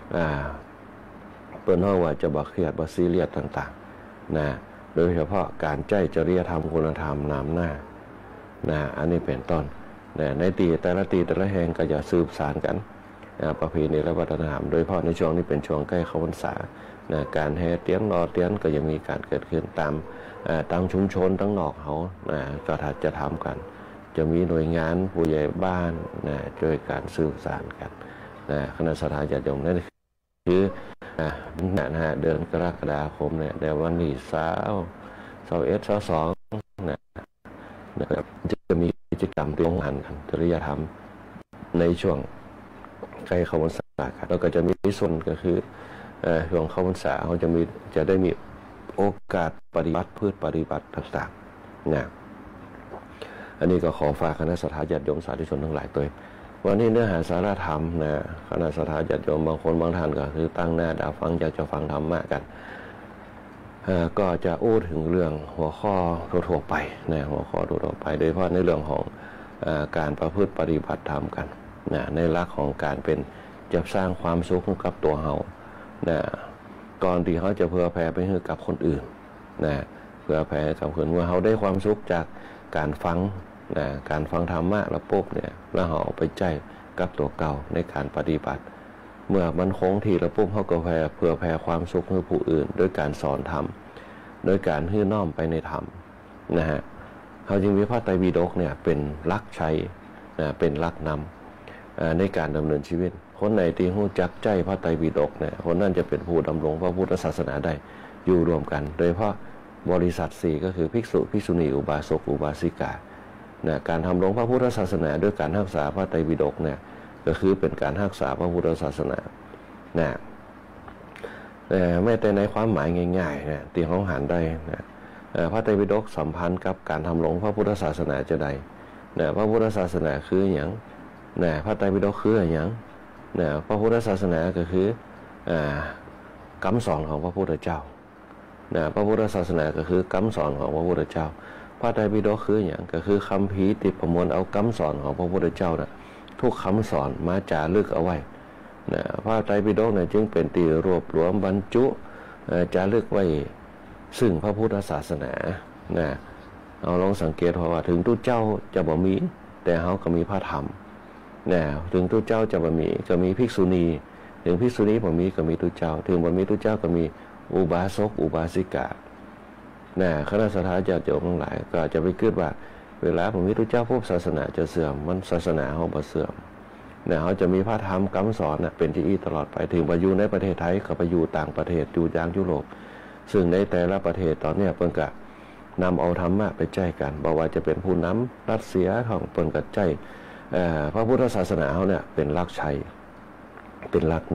เปิ้นเฮาว่าจะบ่เครียดบ่ซีเรียสต่างๆนะโดยเฉพาะการใจจริยธรรมคุณธรรมนำหน้านะอันนี้เป็นต้นนะในตีแต่ละตีแต่ละแห่งก็จะสืบสานกันประเพณีและวัฒนธรรมโดยเฉพาะในช่วงนี้เป็นช่วงใกล้เข้าพรรษานะการแห่เตี้ยนรอเตี้ยนก็ยังมีการเกิดขึ้นตามตั้งชุมชนตั้งนอกเขานะก็ถัดจะทำกันจะมีหน่วยงานผู้ใหญ่บ้านนะช่วยการสื่อสารกันนะคณะสัตยาธิโยมนั่นคือนะฮะเดือนกรกฎาคมเนี่ยในวันที่สาวสาวเอสสาวสองนะนะครับจะมีกิจกรรมที่ต้องหันกันจริยธรรมในช่วงใกล้เข้าพรรษาครับแล้วก็จะมีส่วนก็คือช่วงเข้าพรรษาเขาจะมีจะได้มีโอกาสปฏิบัติพืชปฏิบัติต่างๆนะอันนี้ก็ขอฝากคณะสัตยาธิโยมสาธุชนทั้งหลายตัววันนี้เนื้อหาสาระธรรมนะคณะสัตยาธิโยมบางคนบางท่านก็คือตั้งหน้าดาวฟังอยากจะฟังธรรมะกันก็จะอู้ถึงเรื่องหัวข้อทั่วๆไปนะหัวข้อทั่วๆไปโดยเฉพาะในเรื่องของการประพฤติปฏิบัติธรรมกันนะในหลักของการเป็นจะสร้างความสุขกับตัวเฮานะก่อนที่เขาจะเผื่อแผ่ไปให้กับคนอื่นนะเผื่อแผ่กับคนเมื่อเขาได้ความสุขจากการฟังนะการฟังธรรมะแล้วปุ๊บเนี่ยแล้วเขาเอาไปใจกับตัวเก่าในการปฏิบัติเมื่อมันคงที่แล้วปุ๊บเขาก็แผ่เผื่อแผ่ความสุขให้ผู้อื่นด้วยการสอนธรรมโดยการฮื้อน้อมไปในธรรมนะฮะเขาจึงมีพระไตรปิฎกเนี่ยเป็นหลักใช้นะเป็นหลักนำในการดำเนินชีวิตคนไหนที่รู้จักใจพระไตรปิฎกเนี่ยคนนั้นจะเป็นผู้ดำรงพระพุทธศาสนาได้อยู่รวมกันโดยเฉพาะบริษัทสี่ก็คือภิกษุภิกษุณีอุบาสกอุบาสิกานะการทำรงพระพุทธศาสนาด้วยการรักษาพระไตรปิฎกเนี่ยก็คือเป็นการรักษาพระพุทธศาสนานะแต่ไม่แต่ในความหมายง่ายๆนะที่เขาหันได้นะพระไตรปิฎกสัมพันธ์กับการทำรงพระพุทธศาสนาจะใดนะพระพุทธศาสนาคืออย่างนะพระไตรปิฎกคืออย่างนะพระพุทธศาสนาก็คือคำสอนของพระพุทธเจ้านะพระพุทธศาสนาก็คือคำสอนของพระพุทธเจ้าพระไตรปิฎกคืออย่างก็คือคัมภีร์ที่ประมวลเอาคำสอนของพระพุทธเจ้านะทุกคำสอนมาจารึกเอาไว้นะพระไตรปิฎกเนี่ยจึงเป็นที่รวบรวมบรรจุจารึกไว้ซึ่งพระพุทธศาสนานะเอาลองสังเกตเพราะว่าถึงทุกเจ้าจะบ่มีแต่เขาก็มีพระธรรมนะถึงทุกเจ้าจะบ่มีก็มีภิกษุณีถึงภิกษุณีบ่มีก็มีทุกเจ้าถึงบ่มีทุกเจ้าก็มีอุบาสกอุบาสิกานะคณะสัตยาธิโยมทั้งหลายก็จะไปคิดว่าเวลาผมมีทุกเจ้าพวกศาสนาจะเสื่อมมันศาสนาเขาบ่เสื่อมนะเขาจะมีพระธรรมคำสอนนะเป็นที่ตลอดไปถึงไปอยู่ในประเทศไทยก็ไปอยู่ต่างประเทศอยู่อย่างยุโรปซึ่งในแต่ละประเทศตอนนี้เพิ่นก็นำเอาธรรมะไปใจกันบอกว่าจะเป็นผู้นำรัสเซียของเพิ่นก็ใจพระพุทธศาสนาเขาเนี่ยเป็นหลักชัยเป็นหลักนำ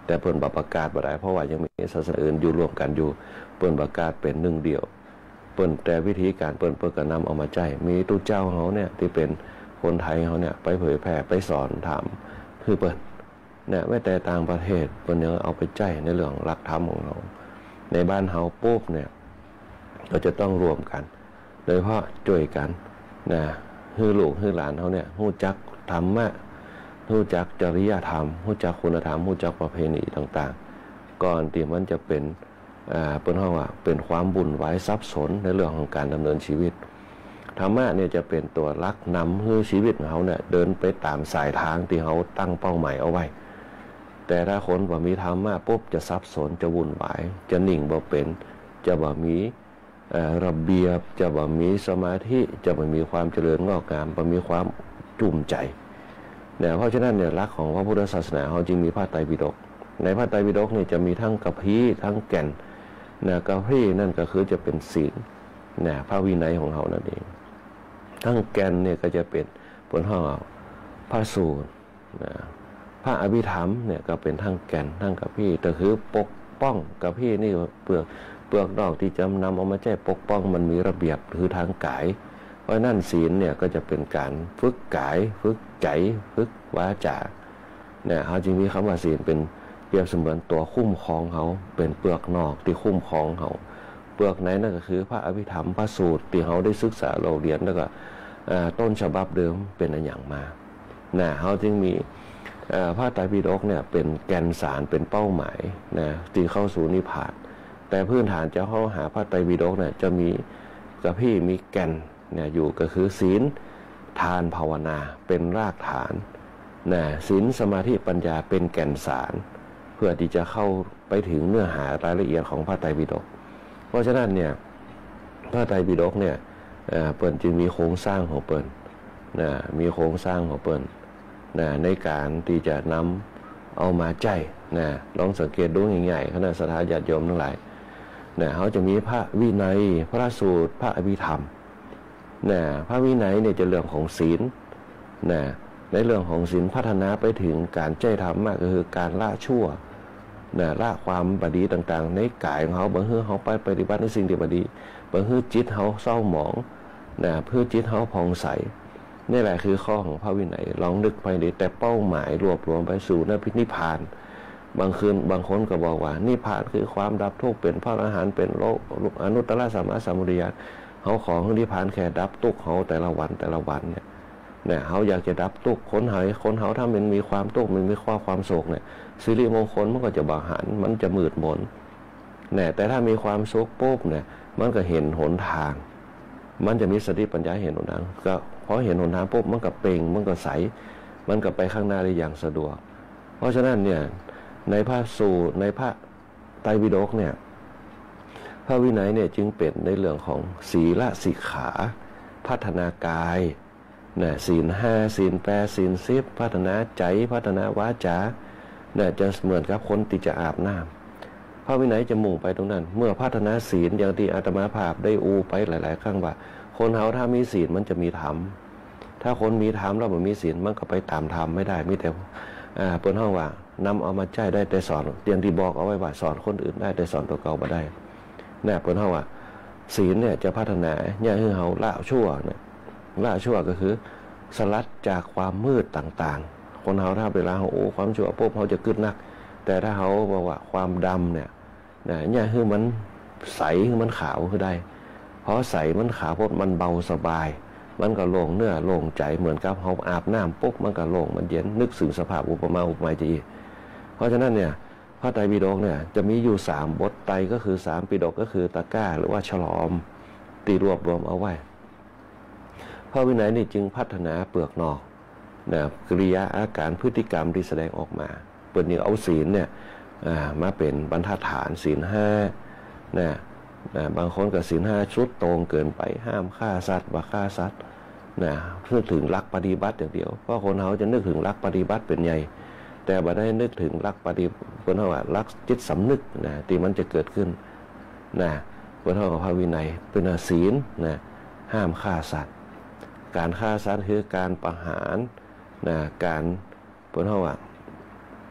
แต่เปิ้นบ่ประกาศบ่ได้เพราะว่ายังมีศาสนาอื่นอยู่ร่วมกันอยู่เปิ้นประกาศเป็นหนึ่งเดียวเปิ้นแต่วิธีการเปิ้นเปิ้นก็นำเอามาใช้มีตู้เจ้าเฮาเนี่ยที่เป็นคนไทยเฮาเนี่ยไปเผยแพร่ไปสอนถามคือเปิ้นเนี่ยแม้แต่ต่างประเทศเปิ้นยังเอาไปใช้ในเรื่องหลักธรรมของเราในบ้านเฮาปุ๊บเนี่ยก็จะต้องรวมกันโดยเฉพาะช่วยกันนะฮือลูกฮือหลานเฮาเนี่ยฮู้จักธรรมะฮู้จักจริยธรรมฮู้จักคุณธรรมฮู้จักประเพณีต่างๆก่อนที่มันจะเป็นอ่าเปิ้นเฮาว่าเป็นความวุ่นวายซับซ้อนในเรื่องของการดำเนินชีวิตธรรมะเนี่ยจะเป็นตัวลักนำให้ชีวิตของเฮาเนี่ยเดินไปตามสายทางที่เฮาตั้งเป้าหมายเอาไว้แต่ถ้าคนบ่มีธรรมะปุ๊บจะซับซ้อนจะวุ่นวายจะนิ่งบ่เป็นจะบ่มีระเบียบจะบ่มีสมาธิจะบ่มีความเจริญงอกงามบ่มีความจุ่มใจเนี่ยเพราะฉะนั้นเนี่ยหลักของพระพุทธศาสนาเฮาจึงมีพระไตรปิฎกในพระไตรปิฎกนี่จะมีทั้งกัปพีทั้งแก่นนะกัปพีนั่นก็คือจะเป็นศีลนะพระวินัยของเฮานั่นเองทั้งแก่นเนี่ยก็จะเป็นบนห้องพระสูตรนะพระอภิธรรมเนี่ยก็เป็นทั้งแก่นทั้งกัปพีแต่คือปกป้องกัปพีนี่เปลือกเปลือกนอกที่จะนำเอามาใช้ปกป้องมันมีระเบียบคือทางกายเพราะนั่นศีลเนี่ยก็จะเป็นการฝึกกายฝึกใจฝึกวาจาเนี่ยเขาจึงมีคำว่าศีลเป็นเปรียบเสมือนตัวคุ้มครองเขาเป็นเปลือกนอกที่คุ้มครองเขาเปลือกไหนนั่นก็คือพระอภิธรรมพระสูตรที่เขาได้ศึกษาเราเรียนแล้วก็ต้นฉบับเดิมเป็นอันอย่างมานะเขาจึงมีพระไตรปิฎกเนี่ยเป็นแกนสารเป็นเป้าหมายนะที่เข้าสู่นิพพานแต่พื้นฐานจะเข้าหาพระไตรปิฎกเนี่ยจะมีกับพี่มีแกนเนี่ยอยู่ก็คือศีลทานภาวนาเป็นรากฐานนะศีลสมาธิปัญญาเป็นแก่นสารเพื่อที่จะเข้าไปถึงเนื้อหารายละเอียดของพระไตรปิฎกเพราะฉะนั้นเนี่ยพระไตรปิฎกเนี่ยเปิ้นจึงมีโครงสร้างของเปิ้นนะมีโครงสร้างของเปิ้นนะในการที่จะนำเอามาใช้นะลองสังเกตดูง่ายๆคณะสัทธาญาติโยมทั้งหลายนะเขาจะมีพระวินัยพระสูตรพระอภิธรรมนะพระวินัยเนี่ยจะเรื่องของศีลนะในเรื่องของศีลพัฒนาไปถึงการใจธรรมมากก็คือการละชั่วนะละความบดีต่างๆในกายของเขาบางทีเขาไปปฏิบัติในสิ่งที่บดีบางทีจิตเขาเศร้าหมองนะเพื่อจิตเขาผ่องใสนี่แหละคือข้อของพระวินัยลองนึกไปดิแต่เป้าหมายรวบรวมไปสู่นิพพานบางคืนบางคนก็บอกว่านิพพานคือความดับทุกข์เป็นพระอรหันต์เป็นโลกอนุตตรสัมมาสัมพุทธญาณเขาขอให้นิพพานแค่ดับทุกข์เขาแต่ละวันแต่ละวันเนี่ยเนี่ยเขาอยากจะดับทุกข์คนหายคนเขาถ้ามันมีความทุกข์มันมีความความโศกเนี่ยสิริมงคลมันก็จะบาหันมันจะมืดมนเนี่ยแต่ถ้ามีความสุขปุ๊บเนี่ยมันก็เห็นหนทางมันจะมีสติปัญญาเห็นหนทางก็พอเห็นหนทางปุ๊บมันก็เปล่งมันก็ใสมันก็ไปข้างหน้าได้อย่างสะดวกเพราะฉะนั้นเนี่ยในพระสูตรในพระไตรปิฎกเนี่ยพระวินัยเนี่ยจึงเป็นในเรื่องของศีลสิกขาพัฒนากายเนี่ยศีลห้าศีลแปดศีลสิบพัฒนาใจพัฒนาวาจาเนี่ยจะเหมือนกับคนที่จะอาบน้ำพระวินัยจะมุ่งไปตรงนั้นเมื่อพัฒนาศีลอย่างที่อาตมาภาพได้อูไปหลายๆครั้งว่าคนเฮาถ้ามีศีลมันจะมีธรรมถ้าคนมีธรรมแล้วมันมีศีลมันก็ไปตามธรรมไม่ได้มีแต่อ่าเปิ้นเฮาว่านำเอามาใช้ได้แต่สอนอย่างที่บอกเอาไว้ว่าสอนคนอื่นได้แต่สอนตัวเก่าบ่ได้เนี่ยเปิ้นเฮาว่าศีลเนี่ยจะพัฒนาอย่าให้เฮาละชั่วเนี่ยละชั่วก็คือสลัดจากความมืดต่างๆคนเฮาถ้าเวลาเฮาโอ้ความชั่วปุ๊บเฮาจะกึดนักแต่ถ้าเฮาบอกว่าความดำเนี่ยนะอย่าให้มันใสให้มันขาวคือได้เพราะใสมันขาวปุ๊บมันเบาสบายมันก็โล่งเนื้อโล่งใจเหมือนกับเฮาอาบน้ำปุ๊บมันก็โล่งมันเย็นนึกถึงสภาพอุปมาอุปไมยจีเพราะฉะนั้นเนี่ยพระไตรปิฎกเนี่ยจะมีอยู่สามบทไตรก็คือสามปิฎกก็คือตะกร้าหรือว่าฉลอมตีรวบรวมเอาไว้พระวินัยนี่จึงพัฒนาเปลือกนอกนะกิริยาอาการพฤติกรรมที่แสดงออกมาเปิดนี่เอาศีลเนี่ยมาเป็นบรรทัดฐานศีลห้านะนะบางคนกับศีลห้าชุดตรงเกินไปห้ามฆ่าสัตว์ว่าฆ่าสัตว์นะนึกถึงหลักปฏิบัติอย่างเดียวเพราะคนเขาจะนึกถึงหลักปฏิบัติเป็นใหญ่แต่บ่ได้นึกถึงหลักปฏิคนเขาว่าหลักจิตสำนึกนะที่มันจะเกิดขึ้นนะคนเขากับพระวินัยเป็นศีลนะห้ามฆ่าสัตว์การฆ่าสัตว์คือการประหารนะการคนเขาว่า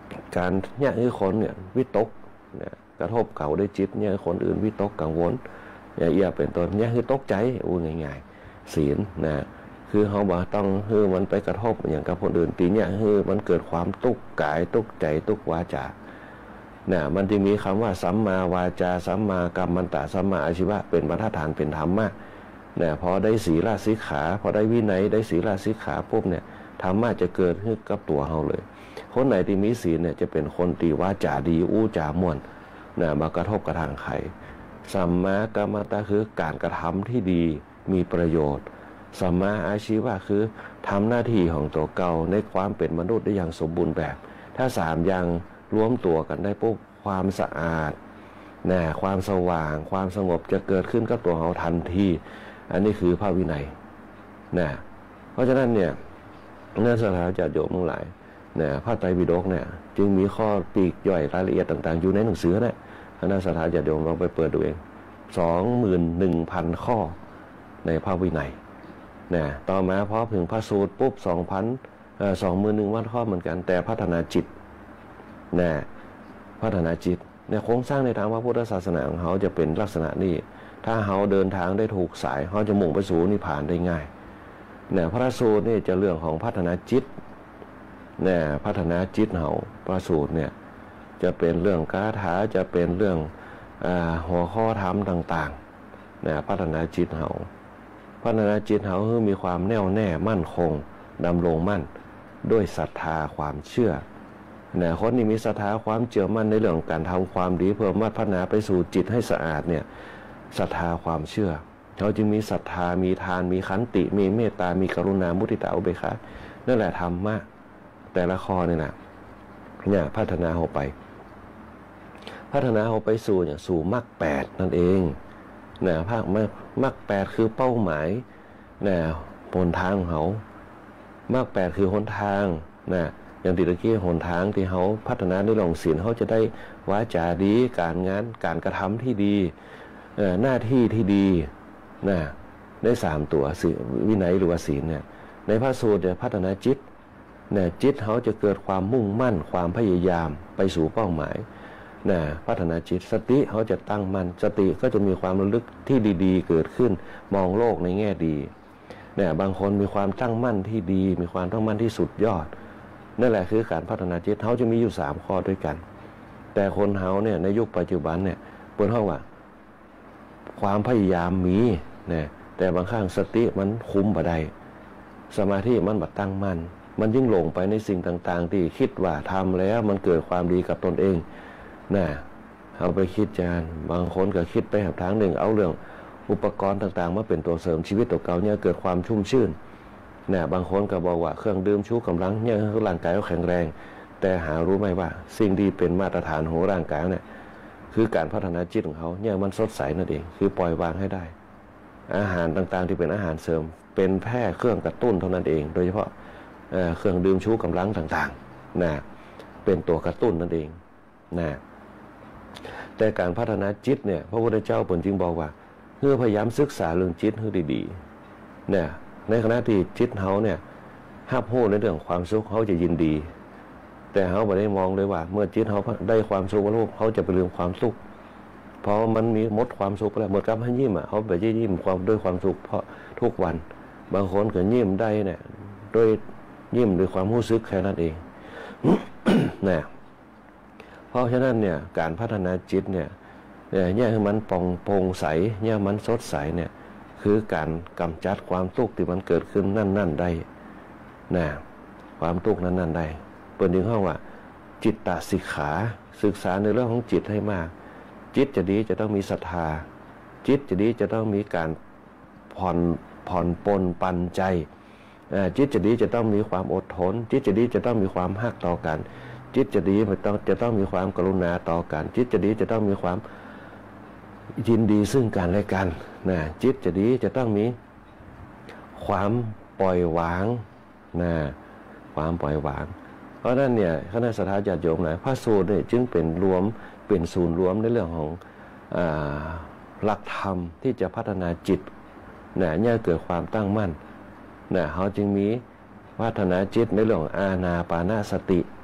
การเนี่ยคือคนเนี่ยวิตกเนี่ยกระทบเขาได้จิตเนี่ยคนอื่นวิตกกังวลอย่าเอียเป็นต้นเนี่ยคือตกใจอู้ง่ายๆศีลนะคือเขาบอกต้องคือมันไปกระทบอย่างกับคนอื่นตีเนี่ยคือมันเกิดความตุกกายตุกใจตุกวาจาเนี่ยมันจะมีคำว่าสัมมาวาจาสัมมากัมมันตะสัมมาอาชีวะเป็นบรรทัดฐานเป็นธรรมะเนี่ยพอได้ศีลสิกขาพอได้วินัยได้ศีลสิกขาปุ๊บเนี่ยธรรมะจะเกิดขึ้นกับตัวเขาเลยคนไหนที่มีศีลเนี่ยจะเป็นคนที่วาจาดีอู้จาม่วนเนี่ยมากระทบกระทั่งใครสัมมากัมมันตะคือการกระทำที่ดีมีประโยชน์สัมมาอาชีวะคือทำหน้าที่ของตัวเก่าในความเป็นมนุษย์ได้อย่างสมบูรณ์แบบถ้าสามอย่างรวมตัวกันได้ปุ๊บความสะอาดนะความสว่างความสงบจะเกิดขึ้นกับตัวเราทันทีอันนี้คือพระวินัยนะเพราะฉะนั้นเนี่ยเนื้อสถาญาติโยมทั้งหลายนะพระไตรปิฎกเนี่ยจึงมีข้อปลีกย่อยรายละเอียดต่างๆอยู่ในหนังสือนะคณะสถาญาติโยมลองไปเปิดดูเองสองหมื่นหนึ่งพันข้อในพระวินัยนะต่อมาพอถึงพระสูตรปุ๊บสองพันสองหมื่นหนึ่งพันข้อเหมือนกันแต่พัฒนาจิตนะพัฒนาจิตในโครงสร้างในทางพระพุทธศาสนาของเขาจะเป็นลักษณะนี้ถ้าเขาเดินทางได้ถูกสายเขาจะมุ่งไปสู่นิพพานได้ง่ายเนี่ยพระสูตรนี่จะเรื่องของพัฒนาจิตเนี่ยพัฒนาจิตเขาพระสูตรเนี่ยจะเป็นเรื่องคาถาจะเป็นเรื่องอ่าหัวข้อธรรมต่างๆเนี่ยพัฒนาจิตเขาพัฒนาจิตเขาคือมีความแน่วแน่มั่นคงดำรงมั่นด้วยศรัทธาความเชื่อเนี่ยคนที่มีศรัทธาความเชื่อมั่นในเรื่องการทำความดีเพื่อพัฒนาไปสู่จิตให้สะอาดเนี่ยศรัทธาความเชื่อเขาจึงมีศรัทธามีทานมีขันติมีเมตตามีกรุณามุทิตาอุเบกขานั่นแหละธรรมะแต่ละข้อเนี่ยนะเนี่ยพัฒนาเขาไปพัฒนาเขาไปสู่เนี่ยสู่มรรคแปดนั่นเองเนี่ยภาคมรรคแปดคือเป้าหมายเนี่ยหนทางเขามรรคแปดคือหนทางนะอย่างที่ตะกี้หนทางที่เขาพัฒนาในหลงศีลเขาจะได้วาจาดีการงานการกระทำที่ดีหน้าที่ที่ดีนะได้สามตัววินัยหรือว่าศีลเนี่ยในพระสูตรเนี่ยพัฒนาจิตเนี่ยจิตเขาจะเกิดความมุ่งมั่นความพยายามไปสู่เป้าหมายนะพัฒนาจิตสติเขาจะตั้งมั่นสติก็จะมีความระลึกที่ดีๆเกิดขึ้นมองโลกในแง่ดีเนี่ยบางคนมีความตั้งมั่นที่ดีมีความตั้งมั่นที่สุดยอดนั่นแหละคือการพัฒนาจิตเขาจะมีอยู่สามข้อด้วยกันแต่คนเขาเนี่ยในยุคปัจจุบันเนี่ยเปิดห้องว่าความพยายามมีเนี่ยแต่บางครั้งสติมันคุมบ่ได้สมาธิมันบัดตั้งมั่นมันยิ่งหลงไปในสิ่งต่างๆที่คิดว่าทำแล้วมันเกิดความดีกับตนเองนะเอาไปคิดจานบางคนก็คิดไปแบบทางหนึ่งเอาเรื่องอุปกรณ์ต่างๆมาเป็นตัวเสริมชีวิตตัวเก่าเนี่ยเกิดความชุ่มชื่นเนี่ยบางคนก็บอกว่าเครื่องดื่มชูกำลังเนี่ยร่างกายเขาแข็งแรงแต่หารู้ไหมว่าสิ่งที่เป็นมาตรฐานของร่างกายเนี่ยคือการพัฒนาจิตของเขาเนี่ยมันสดใสนั่นเองคือปล่อยวางให้ได้อาหารต่างๆที่เป็นอาหารเสริมเป็นแค่เครื่องกระตุ้นเท่านั้นเองโดยเฉพาะเครื่องดื่มชูกำลังต่างๆนะเป็นตัวกระตุ้นนั่นเองนะแต่การพัฒนาจิตเนี่ยพระพุทธเจ้าเปิ่นจึงบอกว่าเพื่อพยายามศึกษาเรื่องจิตให้ดีๆเนี่ยในขณะที่จิตเขาเนี่ยห้าพูดในเรื่องความสุขเขาจะยินดีแต่เขาไม่ได้มองเลยว่าเมื่อจิตเขาได้ความสุขแล้วเขาจะไปลืมความสุขเพราะมันมีมดความสุขแล้วหมดกับให้ยิ้มอ่ะเขาไปยิ้มความด้วยความสุขเพราะทุกวันบางคนก็ยิ้มได้เนี่ยโดยยิ้มด้วยความรู้สึกแค่นั้นเอง นะเพราะฉะนั้นเนี่ยการพัฒนาจิตเนี่ยเนี่ยคือมันป่องโปร่งใสเนี่ยมันสดใสเนี่ยคือการกำจัดความทุกข์ที่มันเกิดขึ้นนั่นๆได้นะความทุกข์นั่นๆได้เปิดดึงห้องว่าจิตตสิกขาศึกษาในเรื่องของจิตให้มากจิตจะดีจะต้องมีศรัทธาจิตจะดีจะต้องมีการผ่อนผ่อนปลนปันใจจิตจะดีจะต้องมีความอดทนจิตจะดีจะต้องมีความฮักต่อกันจิตจะดีมันต้องจะต้องมีความกรุณาต่อกันจิตจะดีจะต้องมีความยินดีซึ่งกันและกันนะจิตจะดีจะต้องมีความปล่อยวางนะความปล่อยวางเพราะนั้นเนี่ยคณะสัตยาญาติโยมหลายพระสูตรเนี่ยจึงเป็นรวมเป็นศูนย์รวมในเรื่องของอ่าหลักธรรมที่จะพัฒนาจิตนะเนี่ยเกิดความตั้งมั่นนะเขาจึงมีพัฒนาจิตในเรื่องอานาปานสติ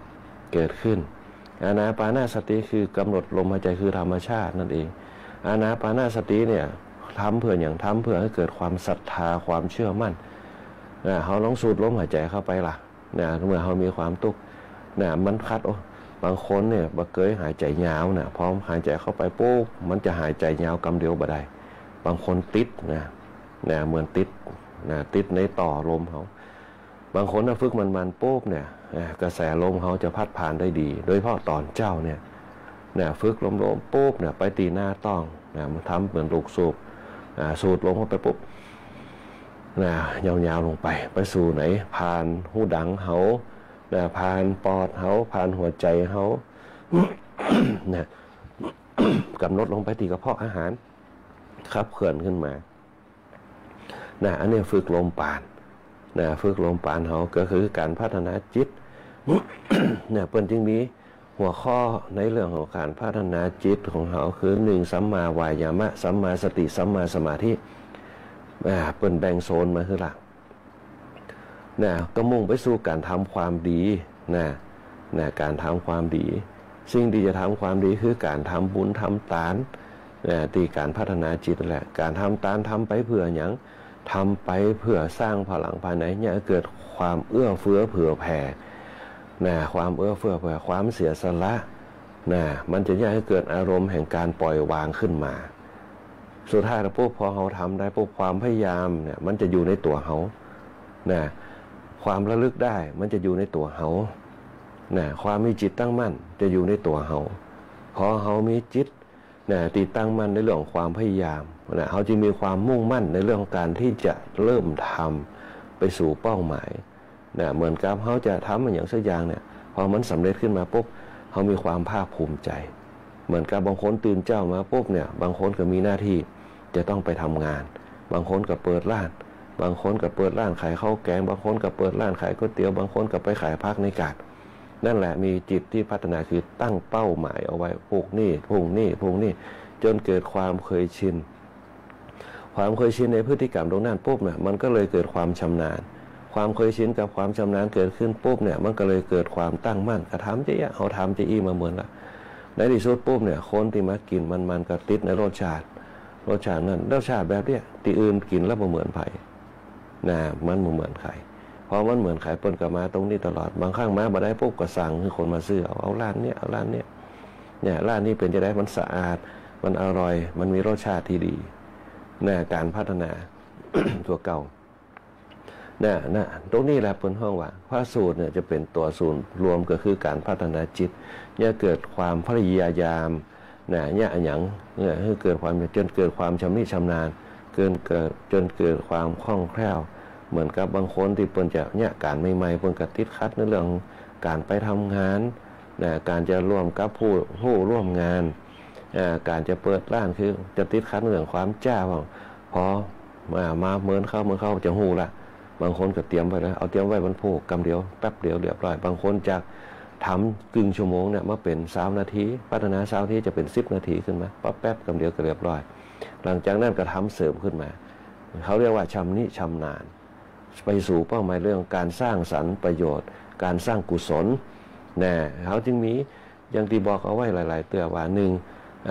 เกิดขึ้นอานาปานสติคือกำหนดลมหายใจคือธรรมชาตินั่นเองอานาปานสติเนี่ยทำเพื่ออย่างทำเพื่อให้เกิดความศรัทธาความเชื่อมั่นนะเขาลองสูดลมหายใจเข้าไปล่ะนะเมื่อเขามีความตุกนะมันคัดโอ้บางคนเนี่ยบ่เคยหายใจยาวนะพร้อมหายใจเข้าไปปุ๊บมันจะหายใจยาวกำเดียวบ่ได้บางคนติดนะนะเหมือนติดนะติดในต่อลมเขาบางคนนะฝึกมันมันปุ๊บเนี่ยกระแสลมเขาจะพัดผ่านได้ดีโดยเฉพาะตอนเจ้าเนี่ยนะฝึกลมลมปุ๊บเนี่ยไปตีหน้าต้องนะมันทำเหมือนลูกสูบสูดลมเข้าไปปุ๊บนะยาวๆลงไปไปสู่ไหนผ่านหูดังเขานะผ่านปอดเขาผ่านหัวใจเขานะกำหนดลงไปที่กระเพาะอาหารขับเคลื่อนขึ้นมานะอันนี้ฝึกลมปานนะฝึกลมปานเขาก็คือการพัฒนาจิตเนี่ยเปิ้นจึงมีหัวข้อในเรื่องของการพัฒนาจิตของเขาคือหนึ่งสัมมาวายามะสัมมาสติสัมมาสมาธิเปิ้นแบ่งโซนมาคือหลักนะก็มุ่งไปสู่การทำความดีนะนะการทำความดีสิ่งที่จะทำความดีคือการทำบุญทำทานนะที่การพัฒนาจิตแหละการทำทานทำไปเพื่ออย่างทำไปเพื่อสร้างพลังภายในเนี่ยเกิดความเอื้อเฟื้อเผื่อแผ่นะความเอื้อเฟื้อเผื่อความเสียสละนะมันจะให้เกิดอารมณ์แห่งการปล่อยวางขึ้นมาสุดท้ายแล้วปุ๊บพอเขาทำได้ปุ๊บความพยายามเนี่ยมันจะอยู่ในตัวเขานะความระลึกได้มันจะอยู่ในตัวเขานะความมีจิตตั้งมั่นจะอยู่ในตัวเขาพอเขามีจิตนะติดตั้งมั่นในเรื่องของความพยายามนะเขาจะมีความมุ่งมั่นในเรื่องของการที่จะเริ่มทำไปสู่เป้าหมายนะเหมือนกับเขาจะทำอย่างสักอย่างเนี่ยพอมันสำเร็จขึ้นมาปุ๊บเขามีความภาคภูมิใจเหมือนกับบางคนตื่นเจ้ามาปุ๊บเนี่ยบางคนก็มีหน้าที่จะต้องไปทำงานบางคนก็เปิดร้านบางคนก็เปิดร้านขายข้าวแกงบางคนก็เปิดร้านขายก๋วยเตี๋ยวบางคนก็ไปขายพักในกาดนั่นแหละมีจิตที่พัฒนาคือตั้งเป้าหมายเอาไว้พวกนี้พวกนี้พวกนี้จนเกิดความเคยชินความเคยชินในพฤติกรรมตรงนั้นปุ๊บเนี่ยมันก็เลยเกิดความชำนาญความเคยชินกับความชำนาญเกิดขึ้นปุ๊บเนี่ยมันก็เลยเกิดความตั้งมั่นกระทำจะเอาทำจะอี้มาเหมือนละในที่สุดปุ๊บเนี่ยคนที่มากินมันมันก็ติดในรสชาติรสชาตินั้นรสชาติแบบเนี้ยที่อื่นกินแล้วบ่เหมือนไผนะมันบ่เหมือนใครพอมันเหมือนไข่เปิ้นก็มาตรงนี้ตลอดบางครั้งมาบ่ได้ปุ๊บก็สั่งให้คนมาซื้อเอาเอาร้านเนี้ยเอาร้านเนี้ยเนี่ยร้านนี้เป็นจะได้มันสะอาดมันอร่อยมันมีรสชาติที่ดีนะการพัฒนา ตัวเก่านะนะตรงนี้แหละเปิ้นห้องว่าพระสูตรเนี่ยจะเป็นตัวศูนย์รวมก็คือการพัฒนาจิตเนี่ยเกิดความพยายามนะเนี่ยอันหยังเนี่ยให้เกิดความจนเกิดความชำนิชำนาญเกินเกิดจนเกิดความคล่องแคล่วเหมือนกับบางคนที่เปิ้นจะเนี่ยการใหม่ๆเปิ้นก็ติดขัดในเรื่องการไปทำงานนะการจะร่วมกับผู้ผู้ร่วมงานการจะเปิดร้านคือจะติดขัดเรื่องความจ้าว่าพอมามาเหมือนเข้าเหมือนเข้าจะหูละบางคนก็เตรียมไว้แล้วเอาเตรียมไว้บรรพุกำเดียวแป๊บเดียวเรียบร้อยบางคนจากทำกึ่งชั่วโมงเนี่ยมาเป็นสามนาทีพัฒนาสามนาทีจะเป็นสิบนาทีขึ้นมาปั๊บแป๊บกำเดียวก็เรียบร้อยหลังจากนั้นก็ทำเสริมขึ้นมาเขาเรียกว่าชำนิชำนาญไปสู่เป้าหมายเรื่องการสร้างสรรค์ประโยชน์การสร้างกุศลแน่เขาจึงมีอย่างที่บอกเอาไว้หลายๆเตือว่าหนึ่ง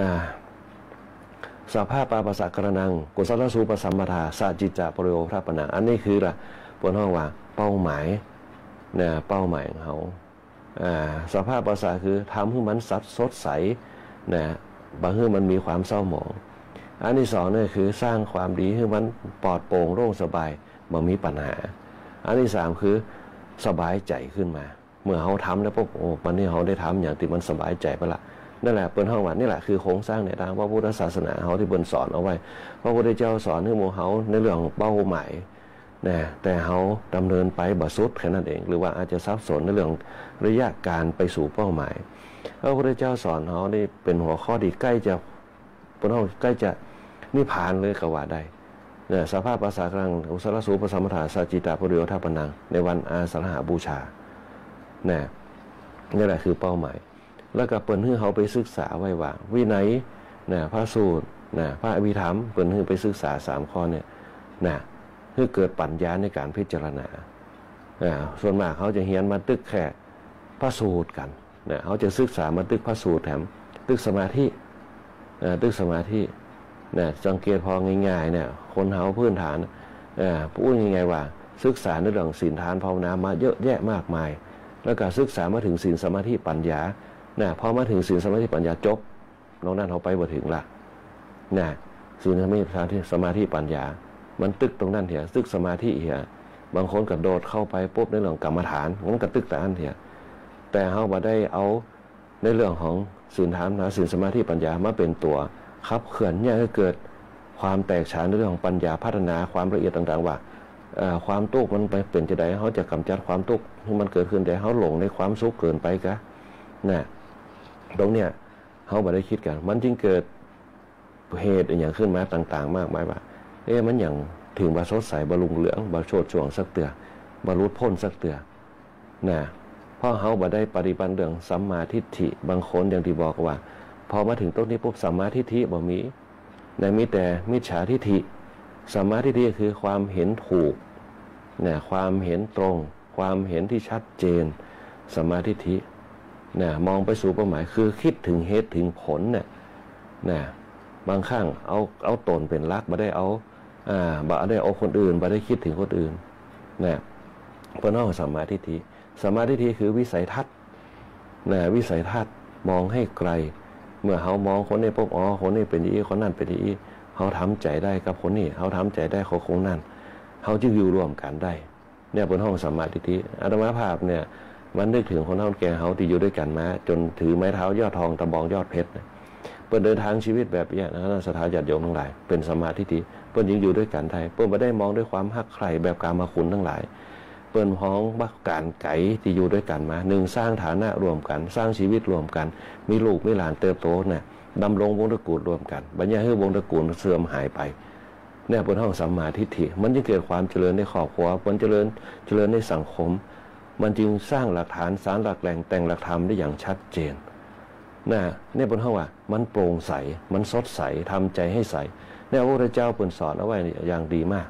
สภาพปาปัสสะกระนังกุศลสูปสัมปทาสาจิจจะปริโยทปนังอันนี้คือละบนห้องว่าเป้าหมายเนี่ยเป้าหมายของเขาสภาพภาษาคือทำให้มันสัดสดใสนะบางทีมันมีความเศร้าหมองอันที่สองเนี่ยคือสร้างความดีให้มันปลอดโปร่งโล่งสบายบ่มีปัญหาอันที่สามคือสบายใจขึ้นมาเมื่อเขาทำแล้วปุ๊บโอ้วันนี้เขาได้ทำอย่างที่มันสบายใจไปละนั่นแหละเปิ้นห้องว่านี่แหละคือโครงสร้างในทางพระพุทธศาสนาเขาที่เปิ้นสอนเอาไว้พระพุทธเจ้าสอนให้หมู่เฮาในเรื่องเป้าหมายนะแต่เขาดำเนินไปบ่สุดแค่นั้นเองหรือว่าอาจจะซับซ้อนในเรื่องระยะการไปสู่เป้าหมายพระพุทธเจ้าสอนเขาได้เป็นหัวข้อที่ใกล้จะเปิ้นห้องใกล้จะนิพพานเลยก็ว่าได้เนี่ยสภาพภาษากลางอุสรสูปสัมปทาสัจจิตาปริโยทปนังในวันอาสาฬหบูชาเนี่ยนี่แหละคือเป้าหมายแล้วก็เปิ้นให้เขาไปศึกษาไว้ว่าวินัยนะพระสูตรนะพระอภิธรรมเปิ้นให้ไปศึกษาสามข้อเนี่ยนะให้เกิดปัญญาในการพิจารณาอ่าส่วนมากเขาจะเรียนมาตึกแค่พระสูตรกันเนี่ยเขาจะศึกษามาตึกพระสูตรแถมตึกสมาธิตึกสมาธิเนี่ยสังเกตพอง่ายๆเนี่ยคนเฮาพื้นฐานพูดยังไงว่าศึกษาในเรื่องศีลทานภาวนามาเยอะแยะมากมายแล้วก็ศึกษามาถึงศีลสมาธิปัญญาเนี่ยพอมาถึงศีลสมาธิปัญญาจบน้องนั่นเขาไปบ่ถึงละเนี่ยศีลสมาธิสมาธิปัญญามันตึกตรงนั้นเถอะตึกสมาธิเถอะบางคนกระโดดเข้าไปปุ๊บในเรื่องกรรมฐานงั้นก็ตึกแต่อันเถอะแต่เขาบ่ได้เอาในเรื่องของศีลทานนะศีลสมาธิปัญญามาเป็นตัวขับเคลื่อนเนี่ยให้เกิดความแตกฉานในเรื่องของปัญญาพัฒนาความละเอียดต่างๆว่าความทุกข์มันไปเป็นจะได้เขาจะกำจัดความทุกข์ที่มันเกิดขึ้นแต่เขาหลงในความสุขเกินไปกะนะตรงเนี้ยเขาบ่ได้คิดกันมันจึงเกิดเหตุอย่างขึ้นมาต่างๆมากมายว่าเอ๊ะมันอย่างถึงบาสดใสบาลุงเหลืองบาโชดช่วงสักเตือบารุดพ้นสักเตือนะเพราะเขาบ่ได้ปฏิบัติเรื่องสัมมาทิฏฐิบางคนอย่างที่บอกว่าพอมาถึงต้นนี้ปุ๊บสัมมาทิฏฐิบ่มีในมีแต่มิจฉาทิฏฐิสัมมาทิฏฐิคือความเห็นถูกเนี่ยความเห็นตรงความเห็นที่ชัดเจนสัมมาทิฏฐิเนี่ยมองไปสู่เป้าหมายคือคิดถึงเหตุถึงผลเนี่ยเนี่ยบางครั้งเอาเอาตนเป็นหลักบ่ได้เอาอ่าบ่ได้เอาคนอื่นบ่ได้คิดถึงคนอื่นเนี่ยเพราะนอกสัมมาทิฏฐิสัมมาทิฏฐิคือวิสัยทัศน์เนี่ยวิสัยทัศน์มองให้ไกลเมื่อเขามองคนนี้ปุ๊บอ๋อคนนี้เป็นอย่างนี้คนนั้นเป็นอย่างนี้เขาทำใจได้กับคนนี้เขาทำใจได้กับคนนั้นเขาจึงอยู่ร่วมกันได้เนี่ยบนห้องสัมมาทิฏฐิอาตมาภาพเนี่ยมันนึกถึงคนเฒ่าแก่เขาที่อยู่ด้วยกันมาจนถือไม้เท้ายอดทองตะบองยอดเพชรเปิ้นเดินทางชีวิตแบบนี้นะสถาญาติโยมทั้งหลายเป็นสัมมาทิฏฐิเปิ้นยังอยู่ด้วยกันไทยเปิ้นไม่ได้มองด้วยความฮักใคร่แบบกามคุณทั้งหลายเปิ้นพ้องบักการไก่ที่อยู่ด้วยกันมาหนึ่งสร้างฐานะรวมกันสร้างชีวิตรวมกันมีลูกมีหลานเติบโตเนี่ยดำรงวงตระกูลรวมกันบรรยายให้วงตระกูลเสื่อมหายไปเนี่ยบนห้องสัมมาทิฏฐิมันจึงเกิดความเจริญในครอบครัวมันเจริญเจริญในสังคมมันจึงสร้างหลักฐานสารหลักแหล่งแต่งหลักธรรมได้อย่างชัดเจนนะเนี่ยบนห้องว่ามันโปร่งใสมันสดใสทำใจให้ใสเนี่ยพระพุทธเจ้าเปิ่นสอนเอาไว้อย่างดีมาก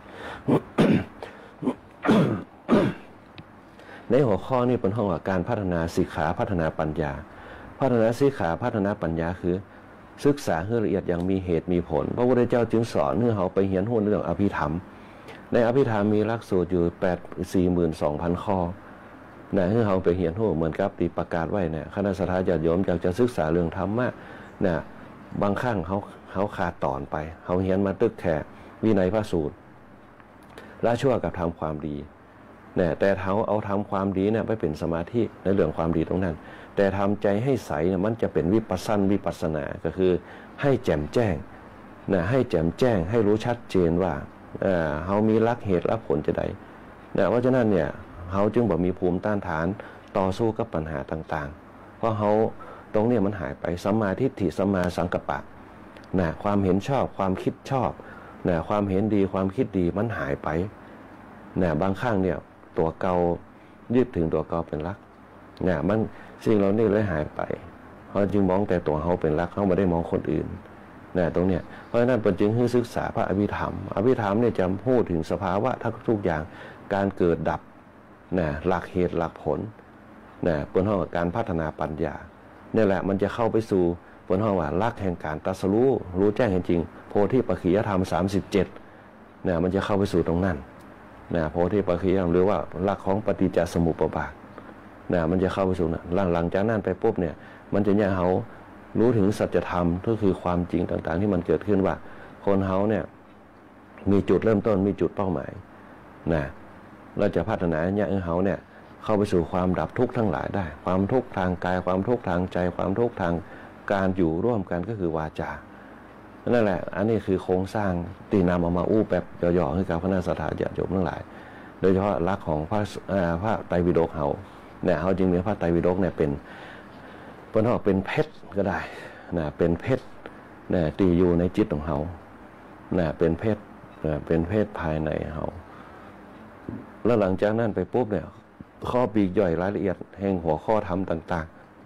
ในหัวข้อนี้เป็นห้องว่าการพัฒนาสิกขาพัฒนาปัญญาพัฒนาสิกขาพัฒนาปัญญาคือศึกษาให้ละเอียดอย่างมีเหตุมีผลพระพุทธเจ้าจึงสอนให้เขาไปเรียนรู้เรื่องอภิธรรมในอภิธรรมมีหลักสูตรอยู่แปด สี่หมื่นสองพัน ข้อนะให้เขาไปเรียนรู้เหมือนกับที่ประกาศไว้เนี่ยคณะสัตยาติโยมอยากจะศึกษาเรื่องธรรมะนะบางครั้งเขาเขาขาดตอนไปเขาเรียนมาตึกแค่วินัยพระสูตรละชั่วกับทำความดีเนี่ยแต่เขาเอาทำความดีเนี่ยไปเป็นสมาธิในเรื่องความดีตรงนั้นแต่ทำใจให้ใสเนี่ยมันจะเป็นวิปัสสนวิปัสสนาก็คือให้แจ่มแจ้งนะให้แจ่มแจ้งให้รู้ชัดเจนว่าเอ่อเขามีหลักเหตุและผลจะใดนะเพราะฉะนั้นเนี่ยเขาจึงบอกมีภูมิต้านทานต่อสู้กับปัญหาต่างๆเพราะเขาตรงนี้มันหายไปสัมมาทิฏฐิสัมมาสังกัปปะนะความเห็นชอบความคิดชอบนะความเห็นดีความคิดดีมันหายไปนะบางครั้งเนี่ยตัวเก่ายึดถึงตัวเก่าเป็นหลักเนี่ยมันสิ่งเหล่านี้เลยหายไปเขาจึงมองแต่ตัวเขาเป็นหลักเขาไม่ได้มองคนอื่นเนี่ยตรงเนี้ยเพราะฉะนั้นเป็นจึงให้ศึกษาพระอภิธรรมอภิธรรมเนี่ยจะพูดถึงสภาวะทุกอย่างการเกิดดับเนี่ยหลักเหตุหลักผลเนี่ยเป็นห้องการพัฒนาปัญญาเนี่ยแหละมันจะเข้าไปสู่เป็นห้องว่าหลักแห่งการตรัสรู้รู้แจ้งจริงโพธิปัจขิยธรรมสามสิบเจ็ดเนี่ยมันจะเข้าไปสู่ตรงนั้นนะโพธิปัจขิยธรรมหรือว่าหลักของปฏิจจสมุปบาทนะมันจะเข้าไปสู่นะหลังจากนั้นไปปุ๊บเนี่ยมันจะเนี่ยเขารู้ถึงสัจธรรมก็คือความจริงต่างๆที่มันเกิดขึ้นว่าคนเขาเนี่ยมีจุดเริ่มต้นมีจุดเป้าหมายนะเราจะพัฒนาเนี่ยเขาเนี่ยเข้าไปสู่ความดับทุกข์ทั้งหลายได้ความทุกข์ทางกายความทุกข์ทางใจความทุกข์ทางการอยู่ร่วมกันก็คือวาจานั่นแหละอันนี้คือโครงสร้างตีนำเอามาอู้แบบย่อๆให้กับคณะสัตยาติโยมทั้งหลายโดยเฉพาะหลักของพระพระไตรปิฎกเขาเนี่ยเขาจึงมีพระไตรปิฎกเนี่ยเป็นเป็นว่าเป็นเพชรก็ได้นะเป็นเพชรนะตีอยู่ในจิตของเขานะเป็นเพชรนะเป็นเพชรภายในเขาแล้วหลังจากนั้นไปปุ๊บเนี่ยข้อปีกย่อยรายละเอียดแห่งหัวข้อธรรมต่าง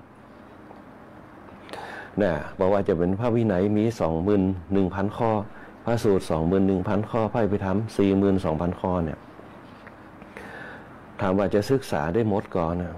ๆนะบอกว่าจะเป็นพระวินัยมีสองหมื่นหนึ่งพันข้อพระสูตรสองหมื่นหนึ่งพันข้อพระอภิธรรมสี่หมื่นสองพันข้อเนี่ยถามว่าจะศึกษาได้หมดก่อนนะ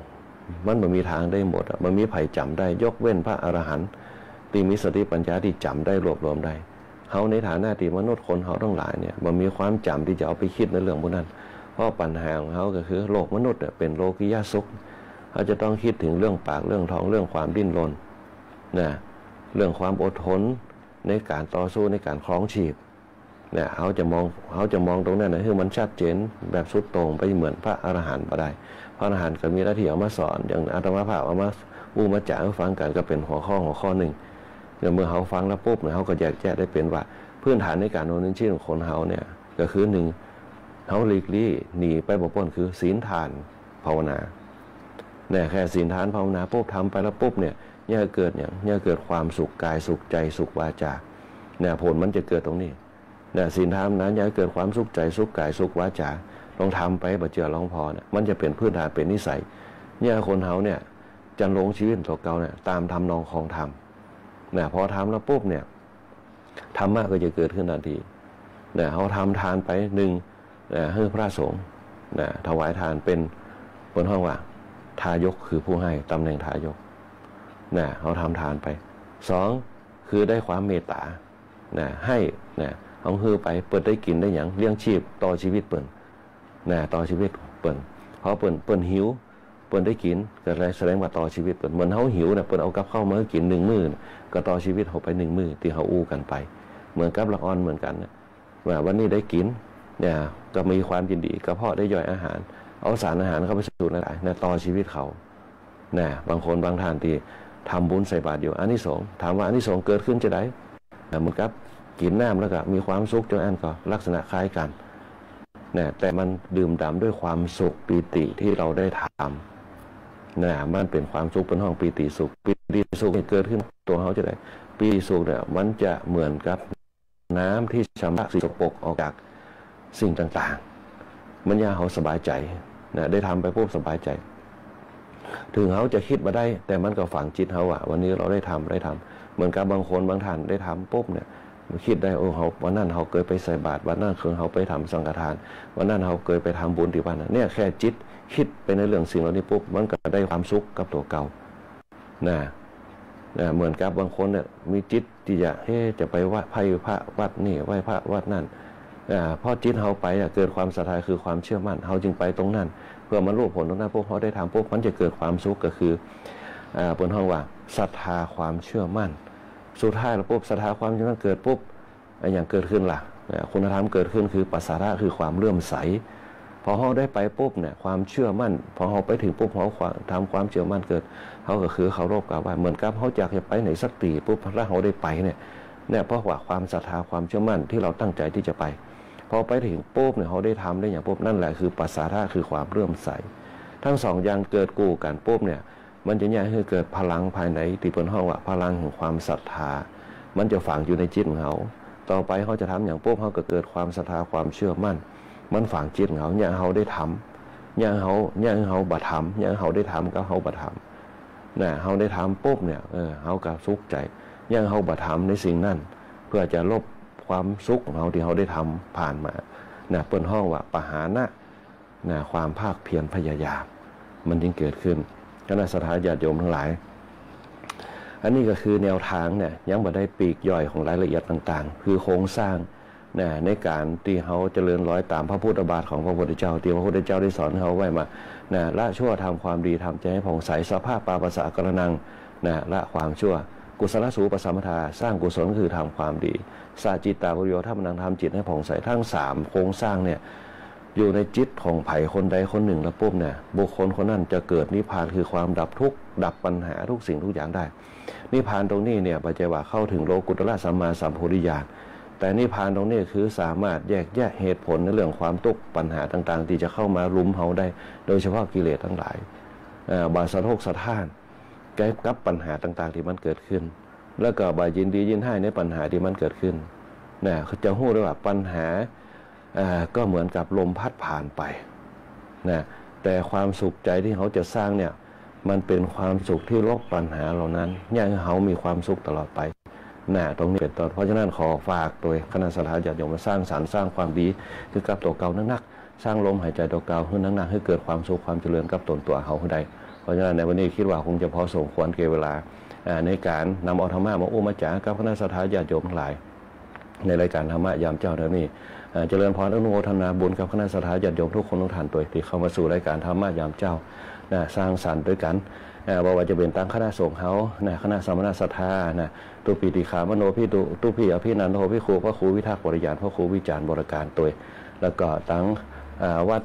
มันไม่มีทางได้หมดมันมีไผ่จำได้ยกเว้นพระอรหันต์ที่มีสติปัญญาที่จำได้รวบรวมได้เขาในฐานะที่มนุษย์คนเขาทั้งหลายเนี่ยมันมีความจำที่จะเอาไปคิดในเรื่องพวกนั้นเพราะปัญหาของเขาก็คือโลกมนุษย์เป็นโลกิยาสุขเขาจะต้องคิดถึงเรื่องปากเรื่องท้องเรื่องความดิ้นรนนะเรื่องความอดทนในการต่อสู้ในการคล้องชีพเนี่ยเขาจะมองเขาจะมองตรงนั้นนะคือมันชัดเจนแบบสุดตรงไปเหมือนพระอรหันต์ก็ได้พระอรหันต์ก็มีหน้าที่เอามาสอนอย่างอาตมาภาพเอามาบูมาจ่าให้ฟังกันก็เป็นหัวข้อหัวข้อหนึ่งเมื่อเขาฟังแล้วปุ๊บเนี่ยเขาก็แยกแยะได้เป็นว่าพื้นฐานในการโน้นชื่อของคนเขาเนี่ยก็คือหนึ่งเขาหลีกลี่หนีไปบ่พ้นคือศีลทานภาวนาเนี่ยแค่ศีลทานภาวนาปุ๊บทำไปแล้วปุ๊บเนี่ยเนี่ยเกิดอย่างเนี่ยเกิดความสุขกายสุขใจสุขวาจาเนี่ยผลมันจะเกิดตรงนี้เนี่ยศีลทานนั้นเนี่ยเกิดความสุขใจสุขกายสุขวาจาลองทำไปบ่เจือลองพอเนี่ยมันจะเป็นพื้นฐานเป็นนิสัยเนี่ยคนเขาเนี่ยจะลงชีวิตตัวเก่าเนี่ยตามทำนองของธรรมเนี่ยพอทำแล้วปุ๊บเนี่ยธรรมะก็จะเกิดขึ้นทันทีเนี่ยเขาทำทานไปหนึ่งเนี่ยให้พระสงฆ์เนี่ยถวายทานเป็นบนห้องว่าทายกคือผู้ให้ตำแหน่งทายกเนี่ยเขาทำทานไปสองคือได้ความเมตตาเนี่ยให้เนี่ยเขาคือไปเปิดได้กินได้อย่างเลี้ยงชีพต่อชีวิตเปิ่นเนี่ยต่อชีวิตเปิ่นเพราะเปิ่นเปิ่นหิวเปิ่นได้กินก็เลยแสดงว่าต่อชีวิตเปิ่นเหมือนเขาหิวเนี่ยเปิ่นเอากับข้าวมากินหนึ่งมื้อก็ต่อชีวิตเขาไปหนึ่งมื้อที่เขาอู้กันไปเหมือนกับละอ่อนเหมือนกันว่าวันนี้ได้กินเนี่ยก็มีความยินดีกระเพาะได้ย่อยอาหารเอาสารอาหารเข้าไปสู่ในร่างกายเนี่ยต่อชีวิตเขาเนี่ยบางคนบางท่านที่ทำบุญใส่บาตรอยู่อานิสงส์ถามว่าอานิสงส์เกิดขึ้นจะได้เหมือนกับกินน้ำแล้วก็มีความสุขจนอันก็ลักษณะคล้ายกันเนี่ยแต่มันดื่มด่ำด้วยความสุขปีติที่เราได้ทำเนี่ยมันเป็นความสุขเป็นห้องปีติสุขปีติสุขเกิดขึ้นตัวเขาจะได้ปีติสุขเนี่ยมันจะเหมือนกับน้ำที่ชำระสิ่งสกปรกออกจากสิ่งต่างๆมันยาเขาสบายใจนะได้ทำไปปุ๊บสบายใจถึงเขาจะคิดมาได้แต่มันก็ฝังจิตเขาอะวันนี้เราได้ทำได้ทำเหมือนกับบางคนบางท่านได้ทำปุ๊บเนี่ยคิดได้โอ้เขาวันนั้นเขาเคยไปใส่บาตรวันนั้นเคยเขาไปทำสังฆทานวันนั้นเขาเคยไปทำบุญที่บ้านเนี่ยแค่จิตคิดไปในเรื่องสิ่งเหล่านี้ปุ๊บมันก็ได้ความสุขกับตัวเก่านะนะเหมือนกับบางคนเนี่ยมีจิตที่จะเฮ้จะไปไหว้พระวัดนี่ไหว้พระวัดนั่นอ่าพอจิตเขาไปเกิดความศรัทธาคือความเชื่อมั่นเขาจึงไปตรงนั้นเพื่อมารู้ผลตรงนั้นพวกเขาได้ทำพวกมันจะเกิดความสุขก็คืออ่าบนห้องว่าศรัทธาความเชื่อมั่นสุดท้ายแล้วปุ๊บศรัทธาความเชื่อมั่นเกิดปุ๊บอย่างเกิดขึ้นล่ะคุณธรรมเกิดขึ้นคือปัสสาระคือความเลื่อมใสพอเขาได้ไปปุ๊บเนี่ยความเชื่อมั่นพอเขาไปถึงปุ๊บเขาทำความเชื่อมั่นเกิดเขาก็คือเขารบกับว่าเหมือนกับเขาอยากจะไปไหนสักตีปุ๊บถ้าเขาได้ไปเนี่ยเนี่ยเพราะว่าความศรัทธาความเชื่อมั่นที่เราตั้งใจที่จะไปพอไปถึงปุ๊บเนี่ยเขาได้ทำได้อย่างปุ๊บนั่นแหละคือปัสสาระคือความเลื่อมใสทั้งสองอย่างเกิดกู้กันปุ๊บเนี่ยมันจะเนี่ยคือเกิดพลังภายในที่เป็นห้องว่าพลังของความศรัทธามันจะฝังอยู่ในจิตของเขาต่อไปเขาจะทำอย่างปุ๊บเขาก็เกิดความศรัทธาความเชื่อมั่นมันฝังจิตของเขาเนี่ยเขาได้ทำเนี่ยเขาเนี่ยเขาบัดทำเนี่ยเขาได้ทำก็เขาบัดทำเนี่ยเขาได้ทำปุ๊บเนี่ยเออเขาก็สุขใจเนี่ยเขาบัดทำในสิ่งนั้นเพื่อจะลบความสุขของเขาที่เขาได้ทำผ่านมาเนี่ยเปิดห้องว่าปหานะเนี่ยความภาคเพียรพยายามมันจึงเกิดขึ้นคณะสัทธาญาติโยมทั้งหลายอันนี้ก็คือแนวทางเนี่ยยังบ่ได้ปีกย่อยของรายละเอียดต่างๆคือโครงสร้างเนี่ยในการที่เขาเจริญร้อยตามพระพุทธบาทของพระพุทธเจ้าที่พระพุทธเจ้าได้สอนเขาไว้มาเนี่ยละชั่วทำความดีทำใจให้ผ่องใสสภาพปาปัสสะกรนังเนี่ยละความชั่วกุศลสูปสัมปทาสร้างกุศลคือทำความดีสาจิตตาปุโยธรรมนังทำจิตให้ผ่องใสทั้งสามโครงสร้างเนี่ยอยู่ในจิตของไผ่คนใดคนหนึ่งแล้วปุ๊บเนี่ยบุคคลคนนั้นจะเกิดนิพพานคือความดับทุกข์ดับปัญหาทุกสิ่งทุกอย่างได้นิพพานตรงนี้เนี่ยปัจจัยว่าเข้าถึงโลกุตระสัมมาสัมโพธิญาณแต่นิพพานตรงนี้คือสามารถแยกแยะเหตุผลในเรื่องความทุกข์ปัญหาต่างๆที่จะเข้ามารุมเฮาได้โดยเฉพาะกิเลสทั้งหลายบาสะทกสะท้านแก้กับปัญหาต่างๆที่มันเกิดขึ้นแล้วก็บายินดียินให้ในปัญหาที่มันเกิดขึ้นเนี่ยเขาจะพูดได้ว่าปัญหาก็เหมือนกับลมพัดผ่านไปนะแต่ความสุขใจที่เขาจะสร้างเนี่ยมันเป็นความสุขที่ลบปัญหาเหล่านั้นยังเขามีความสุขตลอดไปนะตรงนี้เป็นต้นเพราะฉะนั้นขอฝากโดยคณะสัทธาญาติโยมมาสร้างสรรค์สร้างความดีคือกับตัวเก่านักๆสร้างลมหายใจตัวเก่าให้นักๆให้เกิดความสุขความเจริญกับตนตัวเขาให้ได้เพราะฉะนั้นในวันนี้คิดว่าคงจะพอสมควรเก็บเวลาในการนำเอาธรรมะมาอุมาจารกับคณะสัตยาญาติโยมทั้งหลายในรายการธรรมะยามเจ้าเท่านี้เจริญพรอนุโมทนาบุญกับคณะสัตยาญาติโยมทุกคนทุกท่านตัวที่เข้ามาสู่รายการธรรมะยามเจ้าสร้างสรรค์ด้วยกันบอกว่าจะเป็นตั้งคณะสงฆ์เขาคณะสมณสัทธาตุปีติขามโนพิตุตุปีอภินันโทพิครูพระครูวิทักษ์บริยานพระครูวิจารณ์บริการตัวแล้วก็ตั้งวัด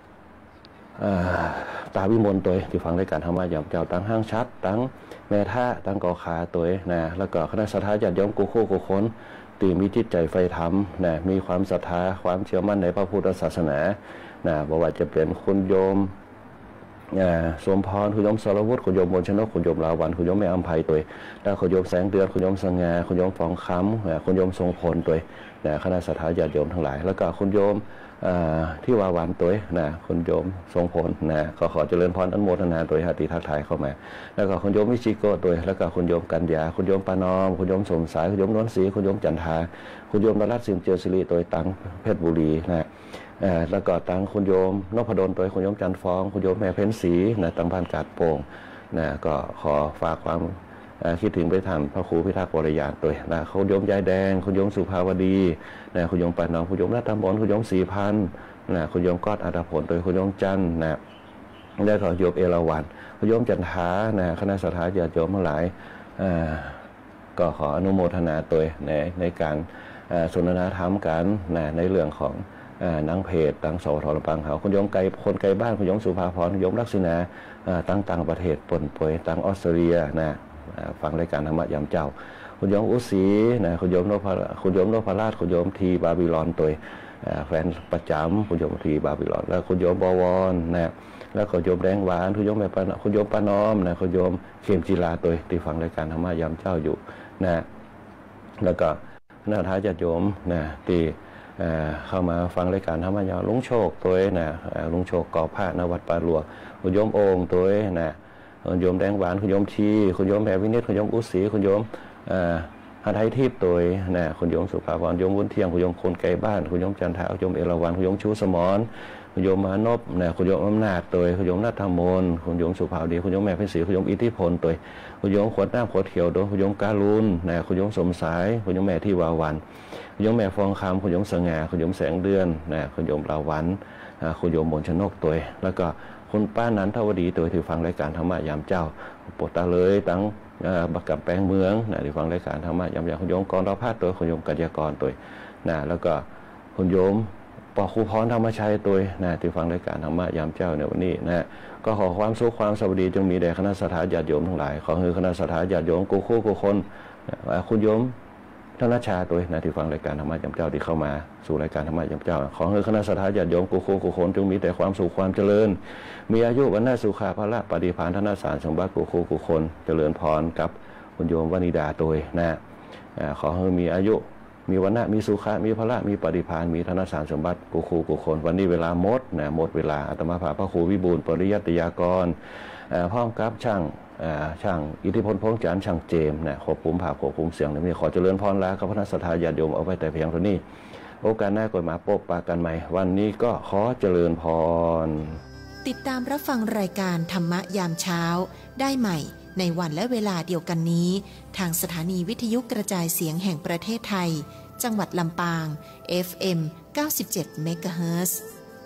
ตาวิมลตัวที่ฟังรายการธรรมะยามเจ้าตั้งห้างชัดตั้งแม่ท่าตั้งกอขาตัวนะแล้วก็คณะสัตยาญาติโยมกุโคกุคนตีมีจิตใจไฟธรรมนะมีความศรัทธาความเชื่อมั่นในพระพุทธศาสนานะบอกว่าจะเป็นคุณโยมสมพรคุณโยมสรวุฒิคุณโยมมนชนกคุณโยมลาวันคุณโยมแม่อัมภัยตัวแล้วคุณโยมแสงเดือนคุณโยมสง่าคุณโยมฟองคำคุณโยมทรงพลตัวนะคณะสัตยาญาติโยมทั้งหลายแล้วก็คุณโยมที่วาวันตัวนะคุณโยมทรงพลนะขอขอเจริญพรอนุโมทนาตัวหาติทักทายเข้ามาแล้วก็คุณโยมวิชิโกตัวแล้วก็คุณโยมกัญญาคุณโยมปานอมคุณโยมสมสายคุณโยมนวลศรีคุณโยมจันทาคุณโยมนรัตน์สิมเจริญศิริตัวตังเพชรบุรีนะแล้วก็ตังคุณโยมนพดลตัวคุณโยมจันทร์ฟองคุณโยมแม่เพ็ญศรีนะตังพันกาดโป่งนะก็ขอฝากความคิดถึงไปทำพระครูพิทักษ์บริยานตัวนะคุณโยมยายแดงคุณโยมสุภาวดีนะคุณโยมปานน้องคุณโยมรัตนมนคุณโยมศรีพันธ์นะคุณโยมกอดอัฐผลตัวคุณโยมจันทร์นะแล้วก็โยมเอราวัณคุณโยมจันทานะคณะสัตยาญาติโยมทั้งหลายก็ขออนุโมทนาตัวในในการสนทนาธรรมกันนะในเรื่องของนังเพจตั้งสวทรปังเขาคุณโยมไกลคนไกลบ้านคุณโยมสุภาพรคุณโยมลักษณะตั้งต่างประเทศปนป่วยตั้งออสเตรเลียนะฟังรายการธรรมะยามเจ้าคุณโยมอุศีนะคุณโยมโนภคุณโยมโนภราชคุณโยมทีบาบิลอนตัวแฟนประจำคุณโยมทีบาบิลอนแล้วคุณโยมบวรนะแล้วคุณโยมแดงหวานคุณโยมแม่ปานคุณโยมปานอมนะคุณโยมเขมจีราตัวที่ฟังรายการธรรมะยามเจ้าอยู่นะแล้วก็คณะทาญาติโยมนะที่เข้ามาฟังรายการธรรมะยามลุงโชคตัวนะลุงโชคก่อผ้านวัดป่าหลวงคุณโยมโองตัวนะคุณโยมแดงหวานคุณโยมทีคุณโยมแม่วินิจคุณโยมอุศีคุณโยมหาไทยทิพย์ตัวนะคุณโยมสุภาพรโยมวุ้นเทียงคุณโยมคนไกลบ้านคุณโยมจันทาคุณโยมเอราวัณคุณโยมชูสมรคุณโยมมานพนะคุณโยมอำนาจตัวคุณโยมนัทธมนคุณโยมสุภาพดีคุณโยมแม่เพ็ญศรีคุณโยมอิทธิพลตัวคุณโยมขวดน้ำขวดเขียวตัวคุณโยมการุณนะคุณโยมสมสายคุณโยมแม่ที่วาวันคุณโยมแม่ฟองคำคุณโยมสง่าคุณโยมแสงเดือนนะคุณโยมลาวันคุณโยมมนชนกตัวแล้วก็คุณป้านันทวดีตัวที่ฟังรายการธรรมะยามเจ้าปวดตาเลยตั้งบักกับแปลงเมืองนะที่ฟังรายการธรรมะยามเจ้าคุณโยมกรรพาสตัวคุณโยมกัญญากรตัวนะแล้วก็คุณโยมปอครูพรธรรมชัยตัวนะที่ฟังรายการธรรมะยามเจ้าในวันนี้นะก็ขอความสุขความสวัสดีจงมีแด่คณะสัตยาญาติโยมทั้งหลายขอให้คณะสัตยาญาติโยมกุโคกุคนคุณโยมธนชาตัวนะที่ฟังรายการธรรมะยามเจ้าที่เข้ามาสู่รายการธรรมะยามเจ้าขอให้คณะสัตยาญาติโยมกุโคกุคนจงมีแต่ความสุขความเจริญมีอายุวันนาสุขาภละปฏิภาณธนสารสมบัติกุโคกุคนเจริญพรกับคุณโยมวนิดาตัวนะขอให้มีอายุมีวันนะมีสุขะมีพละมีปฏิภาณมีธนสารสมบัติกุโคกุคนวันนี้เวลาหมดนะหมดเวลาอาตมาภาพระครูวิบูลย์ปริยัติยากรพร้อมกับช่างช่างอิทธิพลพงษ์จันทร์ช่างเจมนะขอบคุมผ่าขอบคุมเสียงนี้ขอเจริญพรลากับพระนักสัตยาญาติโยมเอาไว้แต่เพียงเท่านี้โอกาสหน้าก็มาพบปะกันใหม่วันนี้ก็ขอเจริญพรติดตามรับฟังรายการธรรมะยามเช้าได้ใหม่ในวันและเวลาเดียวกันนี้ทางสถานีวิทยุกระจายเสียงแห่งประเทศไทยจังหวัดลำปาง เอฟ เอ็ม เก้าสิบเจ็ด เมกะเฮิรตซ์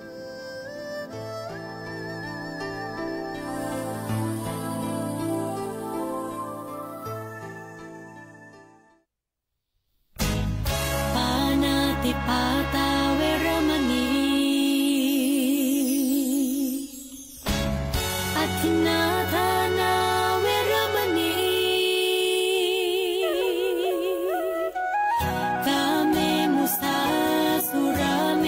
ปานาติปาตาเวรมณีอธินาทานาเวรมณีกาเมมุสาสุราเม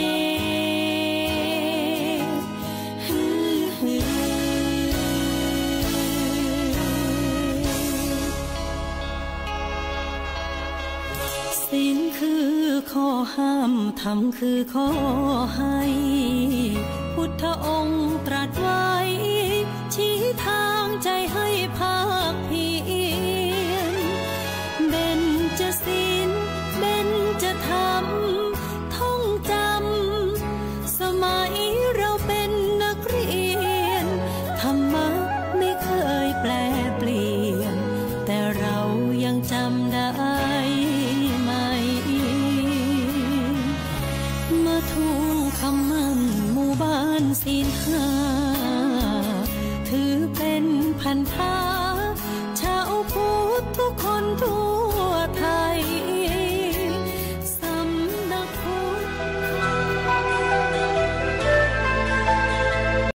ศีลคือข้อห้ามธรรมคือข้อให้พุทธองค์ตรัสไว้ชี้ทางใจให้ภาคเพียรเบญจศีลเบญจธรรมท่องจำสมัยเราเป็นนักเรียนธรรมะไม่เคำได้ไหมมาทวงคำมั่นหมู่บ้านศีลห้า